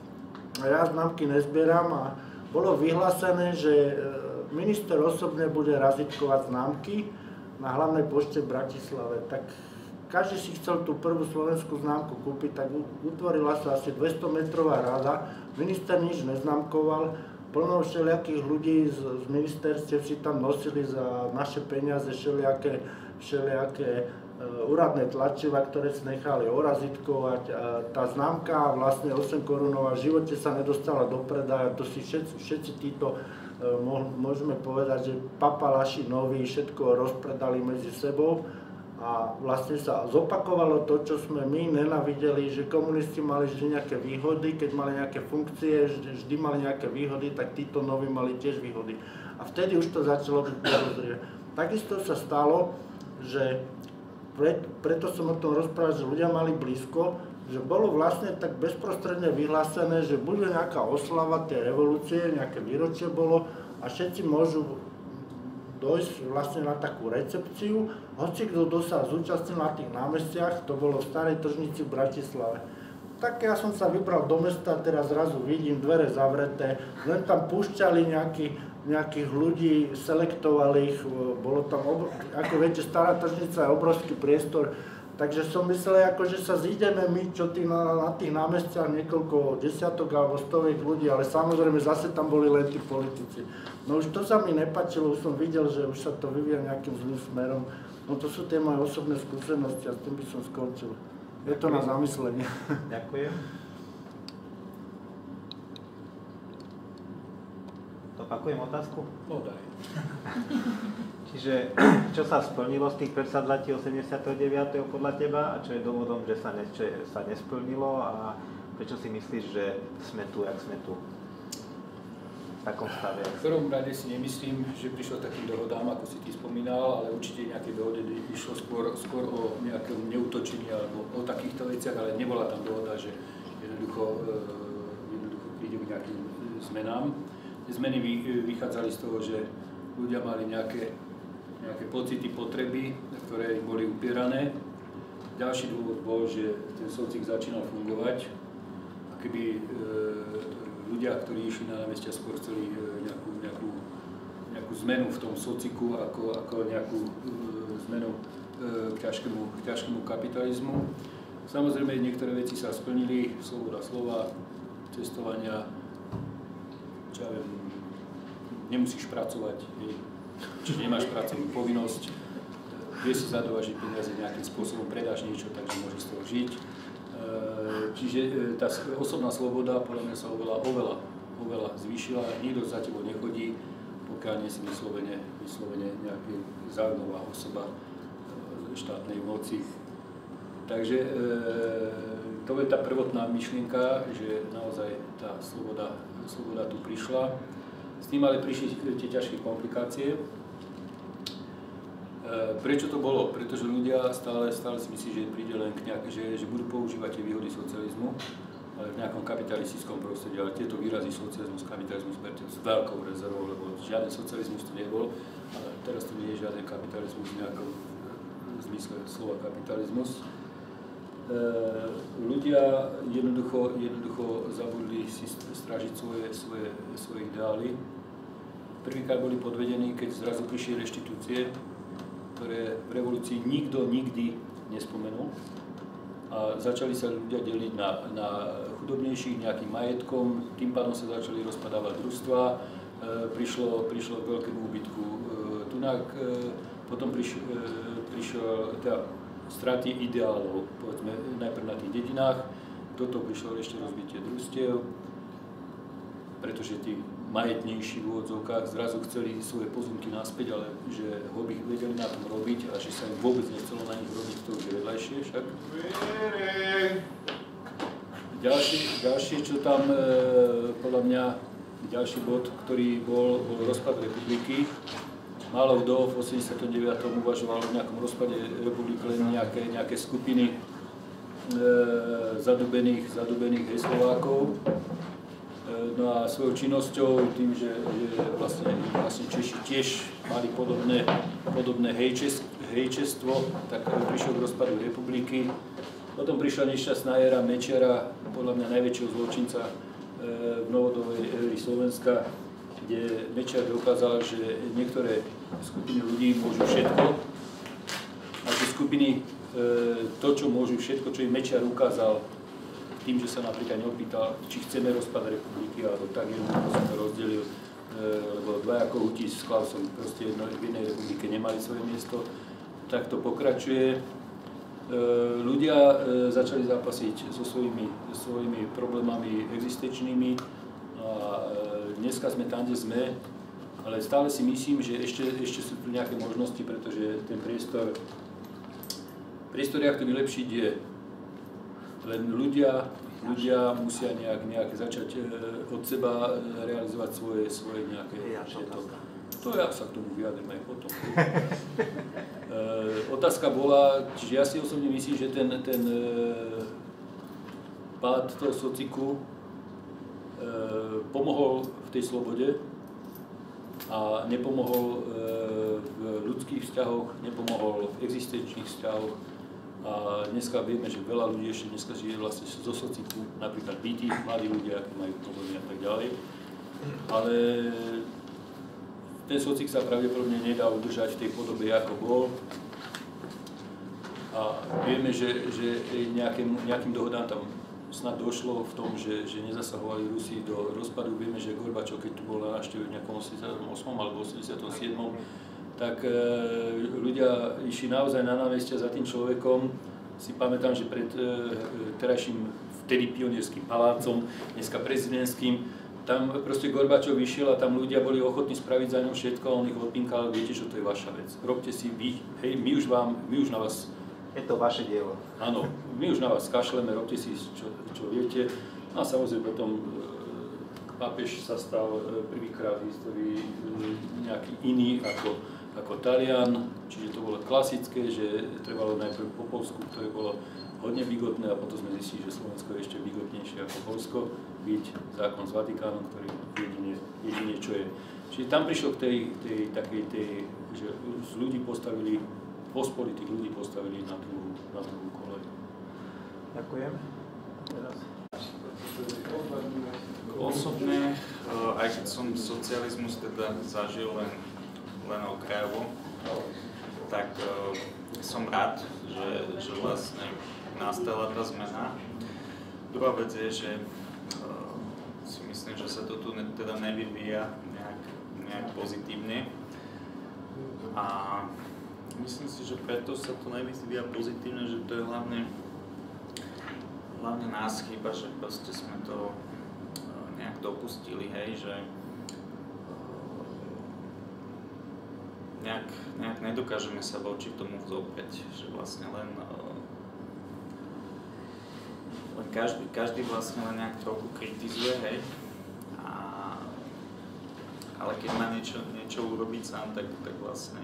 A ja známky nezbieram a bolo vyhlásené, že minister osobne bude razítkovať známky na hlavnej pošte v Bratislave. Tak každý si chcel tú prvú slovenskú známku kúpiť, tak utvorila sa asi dvestometrová rada, minister nič neznámkoval, plno všelijakých ľudí z, z ministerstiev si tam nosili za naše peniaze všelijaké, všelijaké úradné tlačiva, ktoré si nechali orazitkovať. Tá známka vlastne osem korunová v živote sa nedostala do predaja, to si všetci, všetci títo môžeme povedať, že papalaši noví všetko rozpredali medzi sebou a vlastne sa zopakovalo to, čo sme my nenávideli, že komunisti mali vždy nejaké výhody, keď mali nejaké funkcie, vždy mali nejaké výhody, tak títo noví mali tiež výhody. A vtedy už to začalo byť podozrivé. Takisto sa stalo, že preto som o tom rozprával, že ľudia mali blízko, že bolo vlastne tak bezprostredne vyhlásené, že bude nejaká oslava tej revolúcie, nejaké výročie bolo a všetci môžu dojsť vlastne na takú recepciu. Hoci kto sa zúčastnil na tých námestiach, to bolo v Starej tržnici v Bratislave. Tak ja som sa vybral do mesta, teraz zrazu vidím dvere zavreté, len tam púšťali nejaký nejakých ľudí, selektovali ich, bolo tam, ako viete, Stará tržnica je obrovský priestor, takže som myslel, ako, že sa zídeme my, čo tých, na, na tých námestiach niekoľko desiatok alebo stoviek ľudí, ale samozrejme zase tam boli len tí politici. No už to sa mi nepáčilo, už som videl, že už sa to vyvíja nejakým zlým smerom, no to sú tie moje osobné skúsenosti a s tým by som skončil. Je to na zamyslenie. Ďakujem. Opakujem otázku? No daj. Čiže čo sa splnilo z tých predsadlatí osemdesiatdeväť podľa teba a čo je dôvodom, že sa, ne, sa nesplnilo a prečo si myslíš, že sme tu, jak sme tu? V takom stave. V prvom rade si nemyslím, že prišlo takým dohodám, ako si ty spomínal, ale určite nejaké dohody išlo skôr, skôr o nejakom neútočení alebo o takýchto veciach, ale nebola tam dohoda, že jednoducho, jednoducho príde k nejakým zmenám. zmeny vychádzali z toho, že ľudia mali nejaké, nejaké pocity, potreby, ktoré im boli upierané. Ďalší dôvod bol, že ten socik začínal fungovať a keby e, ľudia, ktorí išli na námestia, skôr chceli nejakú, nejakú, nejakú zmenu v tom sociku, ako, ako nejakú e, zmenu e, k, ťažkému, k ťažkému kapitalizmu. Samozrejme, niektoré veci sa splnili, sloboda slova, cestovania, čo ja viem, nemusíš pracovať, čiže nemáš pracovnú povinnosť, vieš si zadovažiť peniaze nejakým spôsobom, predáš niečo, takže môžeš z toho žiť. Čiže tá osobná sloboda podľa mňa sa oveľa, oveľa, oveľa zvýšila, nikto za tebou nechodí, pokiaľ nie si vyslovene, vyslovene nejaká záujmová osoba štátnej moci. Takže e, to je tá prvotná myšlienka, že naozaj tá sloboda, sloboda tu prišla. S tým ale prišli tie ťažké komplikácie. E, prečo to bolo? Pretože ľudia stále, stále si myslí, že príde len k nejaké, že, že budú používať tie výhody socializmu, ale v nejakom kapitalistickom prostredí, ale tieto výrazy socializmus, kapitalizmus berte s veľkou rezervou, lebo žiaden socializmus to nebol, ale teraz to nie je žiaden kapitalizmus v nejakom zmysle slova kapitalizmus. Ľudia jednoducho, jednoducho zabudli si strážiť svoje, svoje, svoje ideály. Prvýkrát boli podvedení, keď zrazu prišli reštitúcie, ktoré v revolúcii nikto nikdy nespomenul. A začali sa ľudia deliť na, na chudobnejších nejakým majetkom, tým pádom sa začali rozpadávať družstvá, e, prišlo, prišlo k veľkému úbytku e, tunak, e, potom priš, e, prišlo teda, straty ideálov, povedzme najprv na tých dedinách, do toho prišlo ešte rozbitie družstiev, pretože tí majetnejší v úvodzovkách zrazu chceli svoje pozemky naspäť, ale že ho by vedeli na tom robiť a že sa im vôbec nechcelo na nich robiť, to už je vedľajšie však. Ďalšie, ďalšie čo tam, e, podľa mňa, ďalší bod, ktorý bol, bol rozpad republiky. Málo kto v osemdesiatom deviatom uvažoval o nejakom rozpade republiky, len nejaké, nejaké skupiny e, zadubených, zadubených heslovákov. E, no a svojou činnosťou, tým, že, že vlastne, vlastne Češi tiež mali podobné, podobné hejčes, hejčestvo, tak prišiel k rozpadu republiky. Potom prišla nešťastná éra Mečiara, podľa mňa najväčšieho zločinca e, v novodobej éry Slovenska, kde Mečiar dokázal, že niektoré skupiny ľudí môžu všetko a tie skupiny to, čo môžu všetko, čo im Mečiar ukázal tým, že sa napríklad neopýtal, či chceme rozpad republiky, alebo tak jednoducho sa to rozdelil, lebo dvaja kohúti s Klausom proste v jednej republike nemali svoje miesto, tak to pokračuje. Ľudia začali zápasiť so svojimi, svojimi problémami existenčnými a dneska sme tam, kde sme, ale stále si myslím, že ešte, ešte sú tu nejaké možnosti, pretože ten priestor, priestor jak to vylepšiť je, len ľudia, ľudia musia nejak, nejak začať od seba realizovať svoje, svoje nejaké tieto. To ja sa k tomu vyjadrím aj potom. e, otázka bola, čiže ja si osobne myslím, že ten, ten e, pád toho sociku e, pomohol v tej slobode a nepomohol e, v ľudských vzťahoch, nepomohol v existenčných vzťahoch. A dneska vieme, že veľa ľudí ešte dneska žije vlastne zo sociku, napríklad bytí, mladí ľudia, akí majú problémy a tak ďalej. Ale ten socik sa pravdepodobne nedá udržať v tej podobe, ako bol. A vieme, že, že nejakým, nejakým dohodám tam snad došlo v tom, že, že nezasahovali Rusi do rozpadu. Vieme, že Gorbačov, keď tu bol na návšteve v nejakom osemdesiatom ôsmom alebo osemdesiatom siedmom, tak e, ľudia išli naozaj na námestia za tým človekom. Si pamätám, že pred e, terajším vtedy pionierským palácom, dneska prezidentským, tam proste Gorbačov vyšiel a tam ľudia boli ochotní spraviť za ňom všetko a on ich odpinkal, viete, čo to je vaša vec. Robte si vy, hej, my už vám, my už na vás... Je to vaše dielo. Áno, my už na vás kašleme, robte si, čo, čo viete. A samozrejme potom e, pápež sa stal e, prvýkrát v histórii e, nejaký iný ako, ako Talian, čiže to bolo klasické, že trebalo najprv po Poľsku, ktoré bolo hodne bigotné a potom sme zistili, že Slovensko je ešte bigotnejšie ako Poľsko, byť zákon s Vatikánom, ktorý jedine, jedine čo je. Čiže tam prišlo k tej, tej takej tej, že z ľudí postavili, pospolitých ľudí postavili na druhú, na druhú koleň. Ďakujem. Teraz. Osobne, aj keď som socializmus teda zažil len, len okrajovo, tak som rád, že, že vlastne nastala tá zmena. Druhá vec je, že si myslím, že sa to tu teda nevyvíja nejak, nejak pozitívne. A myslím si, že preto sa to nevyvíja pozitívne, že to je hlavne, hlavne nás chyba, že proste sme to nejak dopustili, hej, že nejak, nejak nedokážeme sa voči tomu vzoprieť, že vlastne len, len každý, každý vlastne len nejak trochu kritizuje, hej, a, ale keď má niečo, niečo urobiť sám, tak, tak vlastne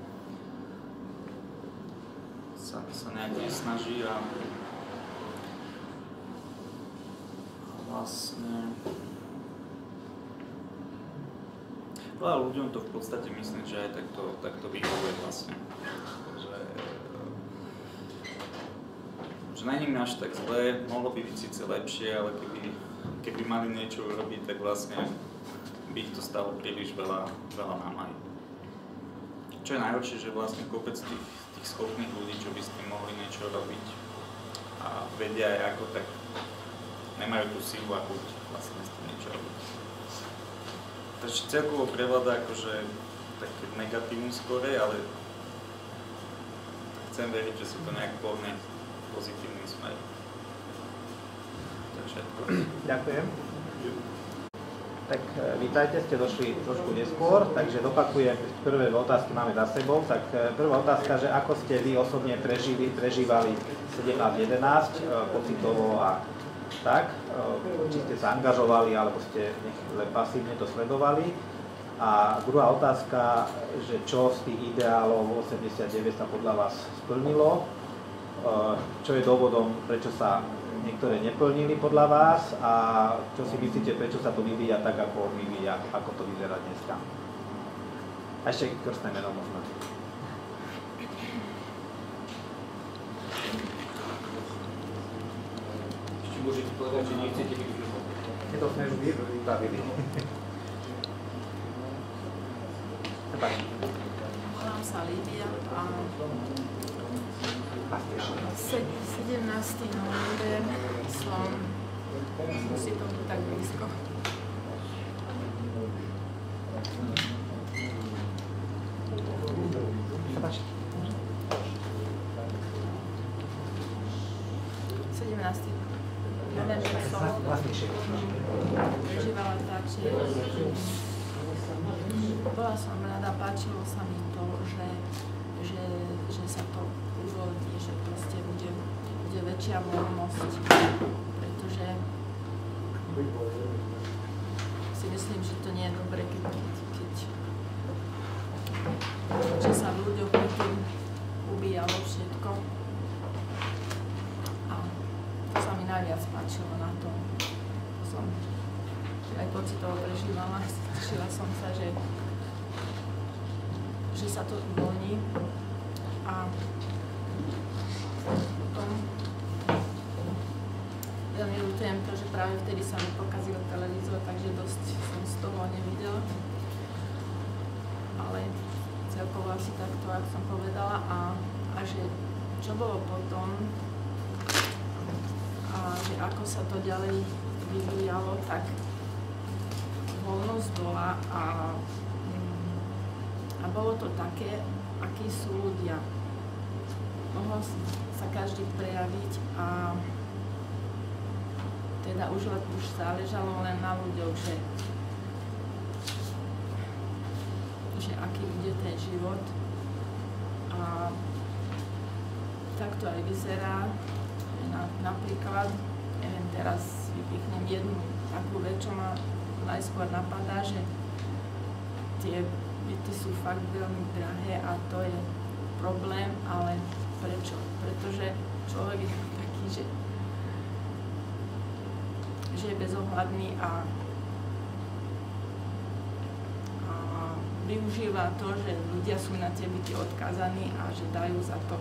sa, sa nejak nesnaží a vlastne veľa ľuďom to v podstate myslím, že aj takto, takto vyhovuje vlastne. Že, že není mi až tak zlé, mohlo by byť síce lepšie, ale keby, keby mali niečo urobiť, tak vlastne by ich to stalo príliš veľa, veľa námahy. Čo je najhoršie, že vlastne kopec tých, tých schopných ľudí, čo by s tým mohli niečo robiť a vedia aj ako, tak nemajú tú silu a chuť vlastne s tým niečo robiť. Takže celkovo prevláda akože také negatívum skôr, ale chcem veriť, že sa to nejak pohne pozitívnym smerom. To je všetko. Ďakujem. Tak vítajte, ste došli trošku neskôr, takže dopakujem, prvé otázky máme za sebou. Tak prvá otázka, že ako ste vy osobne prežili, prežívali sedemnásť jedenásť pocitovo a tak, či ste sa angažovali, alebo ste len pasívne to sledovali. A druhá otázka, že čo z tých ideálov osemdesiatdeväť sa podľa vás splnilo, čo je dôvodom, prečo sa niektoré neplnili podľa vás a čo si myslíte, prečo sa to vyvíja tak, ako vyvíja, ako to vyzerá dneska. A ešte krstné meno možno. Môžete povedať, že nechcete byť mikrofón. Je to sme už vybavili. Volám sa Lídia a sedemnásteho november som, musí to byť tak blízko. sedemnásteho november som prežívala tak, že bola som rada, páčilo sa mi to, že, že, že sa to uvoľní, že proste bude, bude väčšia voľnosť, pretože si myslím, že to nie je dobre, keď, keď že sa v ľuďoch tým ubíjalo všetko. A to sa mi najviac páčilo na tom. To som aj pocitovo prežívala, tešila som sa, že že sa to uvoľní a potom veľmi ľutujem to, že práve vtedy sa mi pokazil televízor, takže dosť som z toho nevidela, ale celkovo asi takto, ako som povedala, a, a že čo bolo potom a že ako sa to ďalej vyvíjalo, tak voľnosť bola a A bolo to také, akí sú ľudia. Mohol sa každý prejaviť a teda už, už záležalo len na ľuďoch, že, že aký bude ten život. A tak to aj vyzerá. Na, napríklad, neviem, teraz vypichnem jednu takú vec, čo ma najskôr napadá, že tie byty sú fakt veľmi drahé a to je problém, ale prečo? Pretože človek je taký, že, že je bezohľadný a, a využíva to, že ľudia sú na tie byty odkázaní a že dajú za to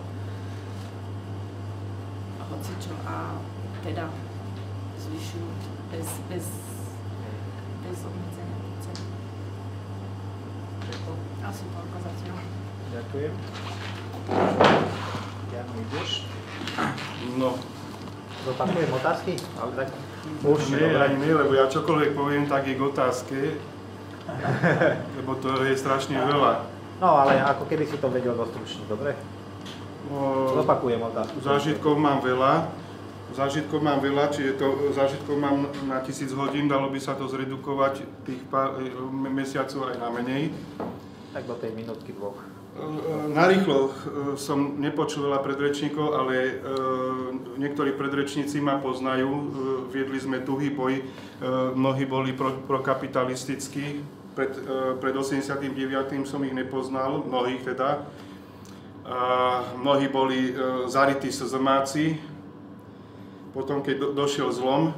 hocičo a teda zvyšujú bez, bez, bez obmedzenia ceny. Asi toľko zatiaľ. Ďakujem. Jan, ideš? No. Zopakujem otázky? Ale tak Už nie, ani nie, lebo ja čokoľvek poviem, tak je k otázke, lebo to je strašne veľa. No, ale ako keby si to vedel dostručniť, dobre? Zopakujem otázku. Zážitkov mám veľa. Zážitkov mám veľa, čiže to zážitkov mám na tisíc hodín, dalo by sa to zredukovať tých pár mesiacov aj na menej. Tak do tej minútky dvoch. Narýchlo som nepočul veľa predrečníkov, ale niektorí predrečníci ma poznajú. Viedli sme tuhý boj, mnohí boli pro, prokapitalistickí. Pred, pred osemdesiatym deviatym som ich nepoznal, mnohých teda. Mnohí boli zarytí sezemáci. Potom, keď do, došiel zlom,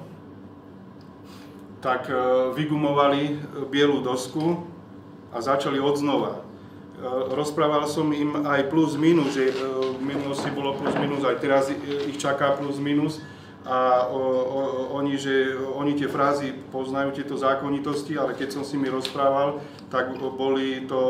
tak vygumovali bielú dosku a začali odznova. Rozprával som im aj plus minus, že v minulosti bolo plus minus, aj teraz ich čaká plus minus a o, o, oni, že oni tie frázy poznajú, tieto zákonitosti, ale keď som s nimi rozprával, tak boli to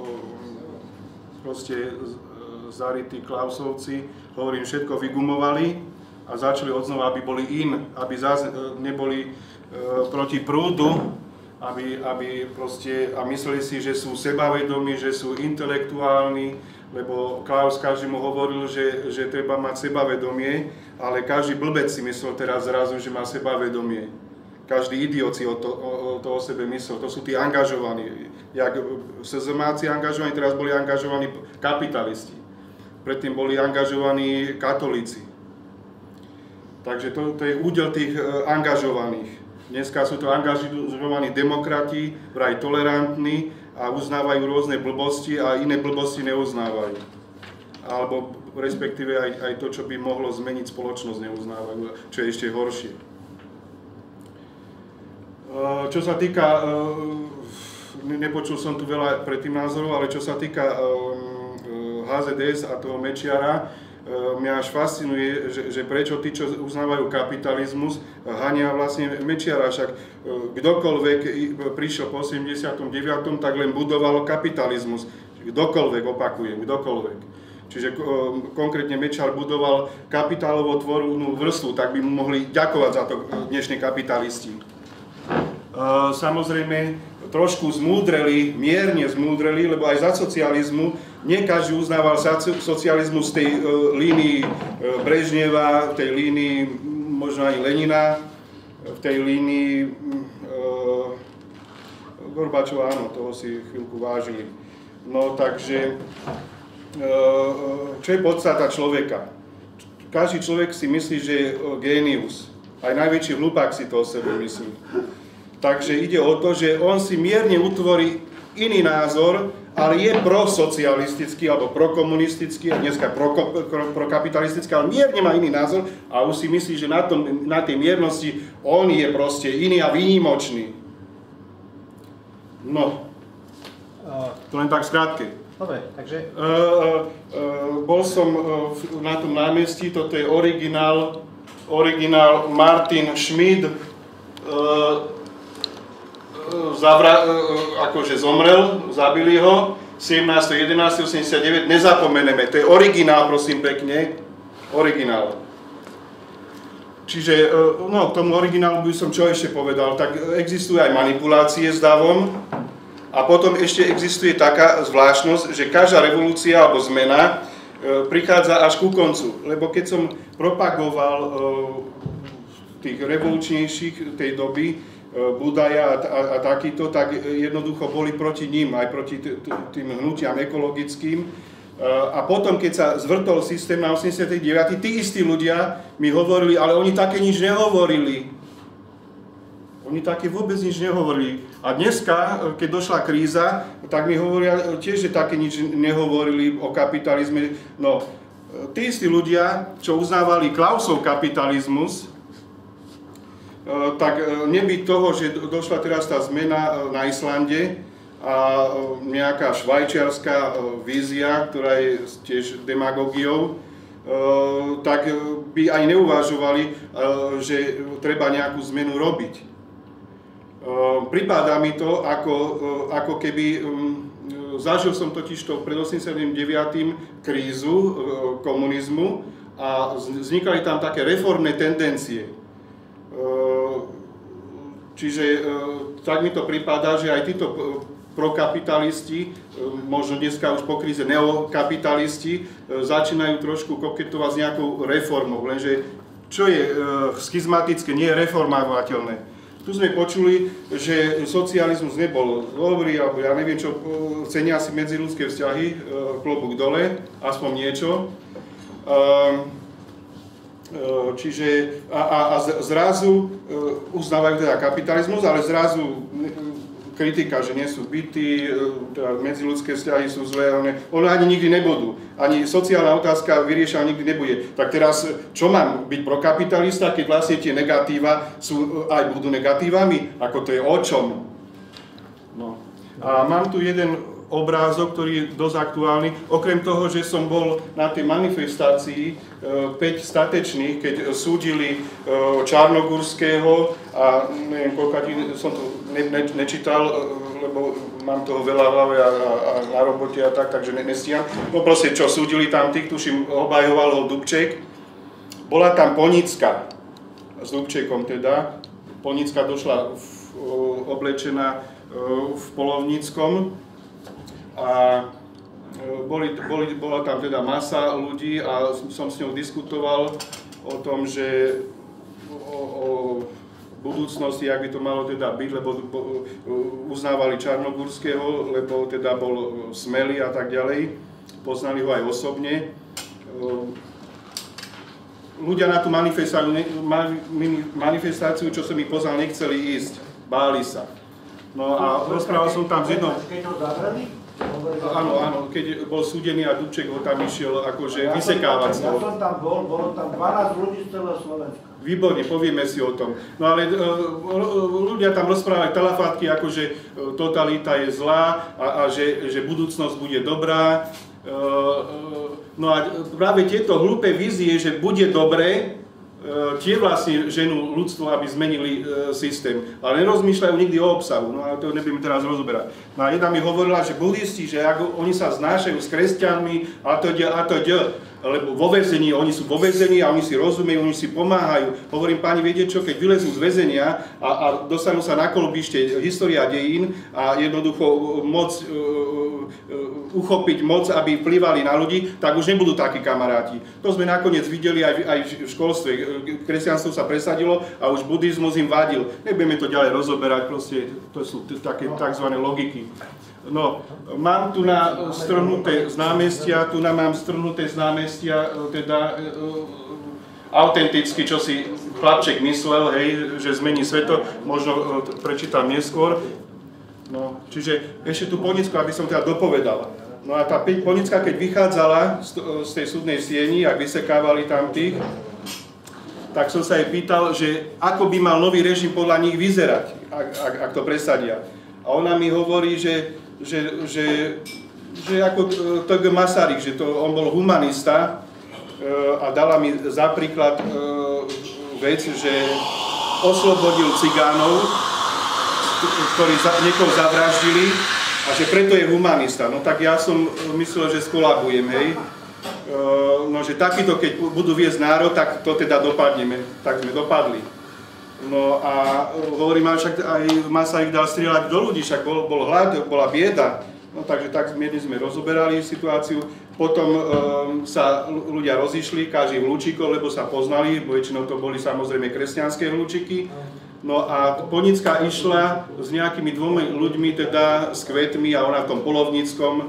proste zarytí Klausovci, hovorím, všetko vygumovali a začali odznova, aby boli in, aby zase neboli proti prúdu, aby, aby proste, a mysleli si, že sú sebavedomí, že sú intelektuálni, lebo Klaus každému hovoril, že, že treba mať sebavedomie, ale každý blbec si myslel teraz zrazu, že má sebavedomie. Každý idiot si o to, o, to o sebe myslel, to sú tí angažovaní. Jak sezemáci angažovaní, teraz boli angažovaní kapitalisti. Predtým boli angažovaní katolíci. Takže to, to je údel tých angažovaných. Dneska sú to angažovaní demokrati, vraj tolerantní a uznávajú rôzne blbosti a iné blbosti neuznávajú. Alebo respektíve aj, aj to, čo by mohlo zmeniť spoločnosť, neuznávajú, čo je ešte horšie. Čo sa týka, nepočul som tu veľa predtým názorov, ale čo sa týka há zet es a toho Mečiara, mňa až fascinuje, že, že prečo tí, čo uznávajú kapitalizmus, hania vlastne Mečiara. Však kdokoľvek prišiel po osemdesiatom deviatom tak len budoval kapitalizmus. Kdokoľvek, opakujem, kdokoľvek. Čiže konkrétne Mečiar budoval kapitálovo tvornú vrstvu, tak by mu mohli ďakovať za to dnešní kapitalisti. Samozrejme, trošku zmúdreli, mierne zmúdreli, lebo aj za socializmu nie každý uznával socializmus z tej uh, línii uh, Brežneva, v tej línii možno aj Lenina, v tej línii uh, Gorbačova, áno, toho si chvíľku vážili. No takže, uh, čo je podstata človeka? Každý človek si myslí, že je génius. Aj najväčší hlupák si to o sebe myslí. Takže ide o to, že on si mierne utvorí iný názor, ale je prosocialistický alebo prokomunistický, a dneska prokapitalistický, ale mierne má iný názor a už si myslí, že na, tom, na tej miernosti on je proste iný a výnimočný. No, to len tak skrátke. Dobre, takže... Uh, uh, uh, bol som uh, na tom námestí, toto je originál, originál Martin Schmid, uh, Zavra, akože zomrel, zabili ho, sedemnásteho jedenásteho osemdesiatdeväť, nezapomeneme, to je originál, prosím pekne, originál. Čiže, no, k tomu originálu by som čo ešte povedal, tak existujú aj manipulácie s davom a potom ešte existuje taká zvláštnosť, že každá revolúcia alebo zmena prichádza až ku koncu, lebo keď som propagoval tých revolučnejších tej doby, Budaja a, a, a takýto, tak jednoducho boli proti ním, aj proti t- t- tým hnutiam ekologickým. A potom, keď sa zvrtol systém na osemdesiatom deviatom tí istí ľudia mi hovorili, ale oni také nič nehovorili. Oni také vôbec nič nehovorili. A dneska, keď došla kríza, tak mi hovoria tiež, že také nič nehovorili o kapitalizme. No, tí istí ľudia, čo uznávali Klausov kapitalizmus, tak nebyť toho, že došla teraz tá zmena na Islande a nejaká švajčiarska vízia, ktorá je tiež demagógiou, tak by aj neuvažovali, že treba nejakú zmenu robiť. Pripadá mi to, ako, ako keby, zažil som totižto pred osemdesiatdeväť krízu komunizmu a vznikali tam také reformné tendencie. Čiže tak mi to pripadá, že aj títo prokapitalisti, možno dneska už po kríze neokapitalisti, začínajú trošku koketovať s nejakou reformou, lenže čo je schizmatické, nie je reformovateľné. Tu sme počuli, že socializmus nebol dobrý, alebo ja neviem čo, cenia si medziľudské vzťahy, klobúk dole, aspoň niečo. Čiže a, a, a zrazu uznávajú teda kapitalizmus, ale zrazu kritika, že nie sú byty, teda medziľudské vzťahy sú zlé, ono ani nikdy nebudú. Ani sociálna otázka vyriešená nikdy nebude. Tak teraz, čo mám byť prokapitalista, keď vlastne tie negatíva sú, aj budú negatívami? Ako to je o čom? No. A mám tu jeden obrázok, ktorý je dosť aktuálny. Okrem toho, že som bol na tej manifestácii päť statečných, keď súdili Čarnogurského a neviem, koľkatý som to ne, ne, nečítal, lebo mám toho veľa v hlave a, a, a na robote a tak, takže ne, nestíham. No proste, čo súdili tam tých, tuším, obhajoval ho Dubček. Bola tam Ponicka s Dubčekom teda. Ponicka došla v, oblečená v Polovníckom. A boli, boli, bola tam teda masa ľudí a som s ňou diskutoval o tom, že o, o budúcnosti, jak by to malo teda byť, lebo uznávali Čarnogurského, lebo teda bol smelý a tak ďalej. Poznali ho aj osobne. Ľudia na tú manifestáciu, manifestáciu, čo som ich poznal, nechceli ísť. Báli sa. No a rozprával som tam s jednou... Áno, áno, keď bol súdený a Dubček ho tam išiel akože vysekávať z toho. Ja som tam bol, bolo tam dvanásť ľudí z celého Slovenska. Výborne, povieme si o tom. No ale uh, ľudia tam rozprávajú talafátky, akože totalita je zlá a, a že, že budúcnosť bude dobrá. Uh, uh, no a práve tieto hlúpe vízie, že bude dobré, tie vlastne ženú ľudstvo, aby zmenili e, systém, ale nerozmýšľajú nikdy o obsahu, no ale to nebudeme teraz rozoberať. No a jedna mi hovorila, že budisti, že ako oni sa znášajú s kresťanmi a to ďa, a to ďa, lebo vo väzení, oni sú vo väzení a oni si rozumejú, oni si pomáhajú. Hovorím, páni, viete čo, keď vylezú z väzenia a, a dostanú sa na kolbište história dejín a jednoducho moc, uh, uh, uchopiť moc, aby vplyvali na ľudí, tak už nebudú takí kamaráti. To sme nakoniec videli aj v, aj v školstve. Kresťanstvo sa presadilo a už buddhizmus im vadil. Nebudeme to ďalej rozoberať, proste to sú také tzv. Logiky. No, mám tu na strhnuté z námestia, tu na mám strhnuté z námestia, teda e, autenticky, čo si chlapček myslel, hej, že zmení sveto, možno e, prečítam neskôr. No, čiže ešte tú Ponicku, aby som teda dopovedal. No a tá Ponicka, keď vychádzala z, z tej súdnej sieni, ak vysekávali tam tých, tak som sa jej pýtal, že ako by mal nový režim podľa nich vyzerať, ak, ak, ak to presadia. A ona mi hovorí, že Že, že, že ako T G Masaryk, že to, on bol humanista e, a dala mi za príklad e, vec, že oslobodil cigánov, ktorí za, niekoho zavraždili a že preto je humanista. No tak ja som myslel, že skolabujem, hej. E, no že takýto, keď budú viesť národ, tak to teda dopadneme. Tak sme dopadli. No a hovorím, však aj Masaryk dal strieľať do ľudí, však bol, bol hlad, bola bieda. No takže tak mierne sme rozoberali situáciu. Potom um, sa ľudia rozišli, každý v lúčikoch, lebo sa poznali, bo väčšinou to boli samozrejme kresťanské lúčiky. No a Ponicka išla s nejakými dvomi ľuďmi, teda s kvetmi a ona v tom Polovníckom e,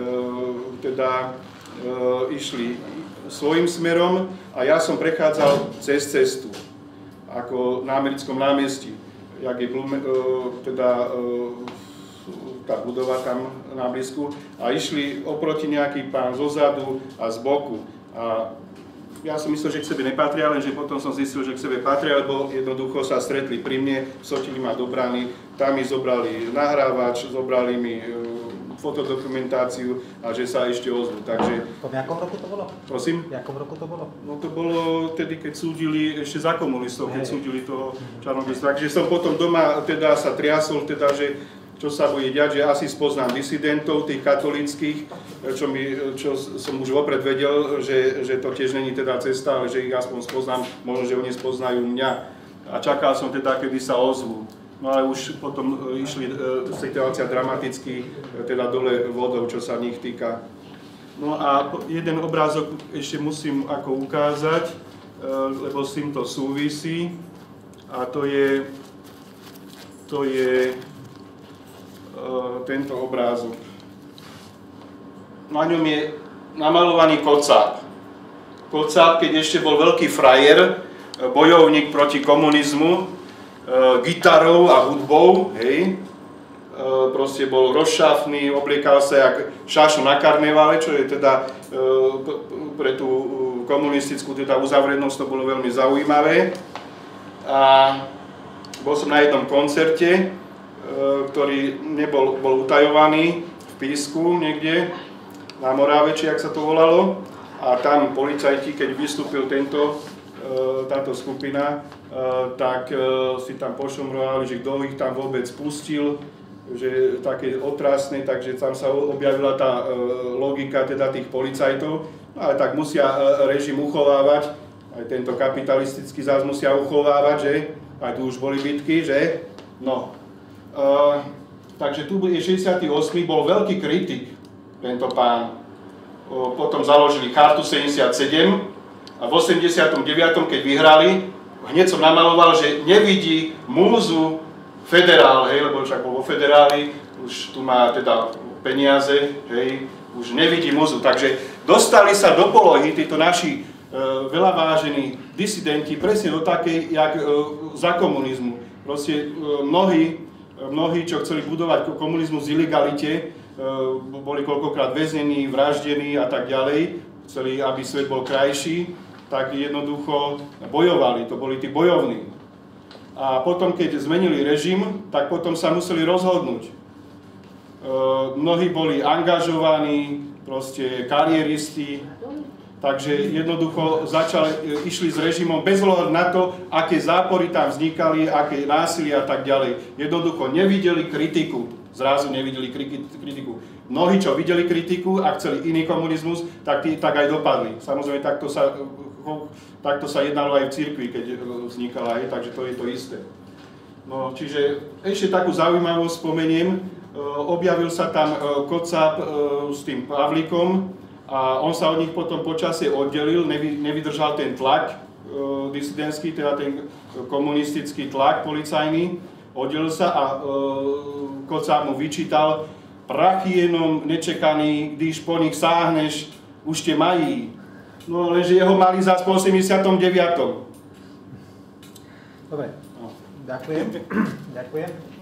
teda e, išli svojim smerom a ja som prechádzal cez cestu, ako na americkom námestí. jak je Blume, teda tá budova tam na blízku, a išli oproti nejaký pán zozadu a z boku. A ja som myslel, že k sebe nepatria, lenže potom som zistil, že k sebe patria, lebo jednoducho sa stretli pri mne, vsotili ma do brány, tam mi zobrali nahrávač, zobrali mi fotodokumentáciu a že sa ešte ozvú. Takže... V jakom roku to bolo? Prosím? V jakom roku to bolo? No to bolo tedy, keď súdili ešte za komunistov, keď súdili toho Čarnogórská. Takže som potom doma teda sa triasol, teda, že čo sa bude diať, že asi spoznám disidentov, tých katolíckych, čo, mi, čo som už vopred vedel, že, že to tiež není teda cesta, ale že ich aspoň spoznám, možno, že oni spoznajú mňa. A čakal som teda, kedy sa ozvú. No ale už potom išli e, situácia dramaticky, teda dole vodou, čo sa nich týka. No a jeden obrázok ešte musím ako ukázať, e, lebo s týmto súvisí. A to je, to je tento obrázok. Na ňom je namalovaný Kocáb. Kocáb, keď ešte bol veľký frajer, bojovník proti komunizmu, gitarou a hudbou, hej. Proste bol rozšafný, obliekal sa jak šašu na karnevále, čo je teda pre tú komunistickú teda uzavrenosť to bolo veľmi zaujímavé. A bol som na jednom koncerte, ktorý nebol, bol utajovaný v Písku niekde, na Morave, či jak sa to volalo. A tam policajti, keď vystúpil tento, táto skupina, tak si tam pošomrovali, že kto ich tam vôbec pustil, že také otrasné, takže tam sa objavila tá logika teda tých policajtov. Ale tak musia režim uchovávať, aj tento kapitalistický zás musia uchovávať, že? Aj tu už boli bitky, že? No. Uh, takže tu je šesťdesiaty ôsmy, bol veľký kritik, tento pán. Uh, potom založili Chartu sedemdesiatsedem a v osemdesiatom deviatom keď vyhrali, hneď som namaloval, že nevidí múzu federál, hej, lebo však bol vo federáli, už tu má teda peniaze, hej, už nevidí múzu. Takže dostali sa do polohy títo naši uh, veľa vážení disidenti presne do takej, jak uh, za komunizmu. Proste uh, mnohí Mnohí, čo chceli budovať komunizmus v ilegalite, boli koľkokrát väznení, vraždení a tak ďalej, chceli, aby svet bol krajší, tak jednoducho bojovali, to boli tí bojovní. A potom, keď zmenili režim, tak potom sa museli rozhodnúť. Mnohí boli angažovaní, proste kariéristi, takže jednoducho začali, išli s režimom bez ohľadu na to, aké zápory tam vznikali, aké násilie a tak ďalej. Jednoducho nevideli kritiku, zrazu nevideli kritiku. Mnohí, čo videli kritiku a chceli iný komunizmus, tak, tí, tak aj dopadli. Samozrejme, takto sa, takto sa jednalo aj v cirkvi, keď vznikala, aj, takže to je to isté. No, čiže ešte takú zaujímavosť spomeniem. Objavil sa tam Kocáb s tým Pavlíkom, a on sa od nich potom počasie oddelil, nevy, nevydržal ten tlak e, disidentský, teda ten komunistický tlak policajný, oddelil sa a e, Kocáb mu vyčítal: prachy jenom nečekaný, když po nich sáhneš, už te mají. No lenže jeho mali zás po osemdesiatom deviatom Dobre, ďakujem. Ďakujem.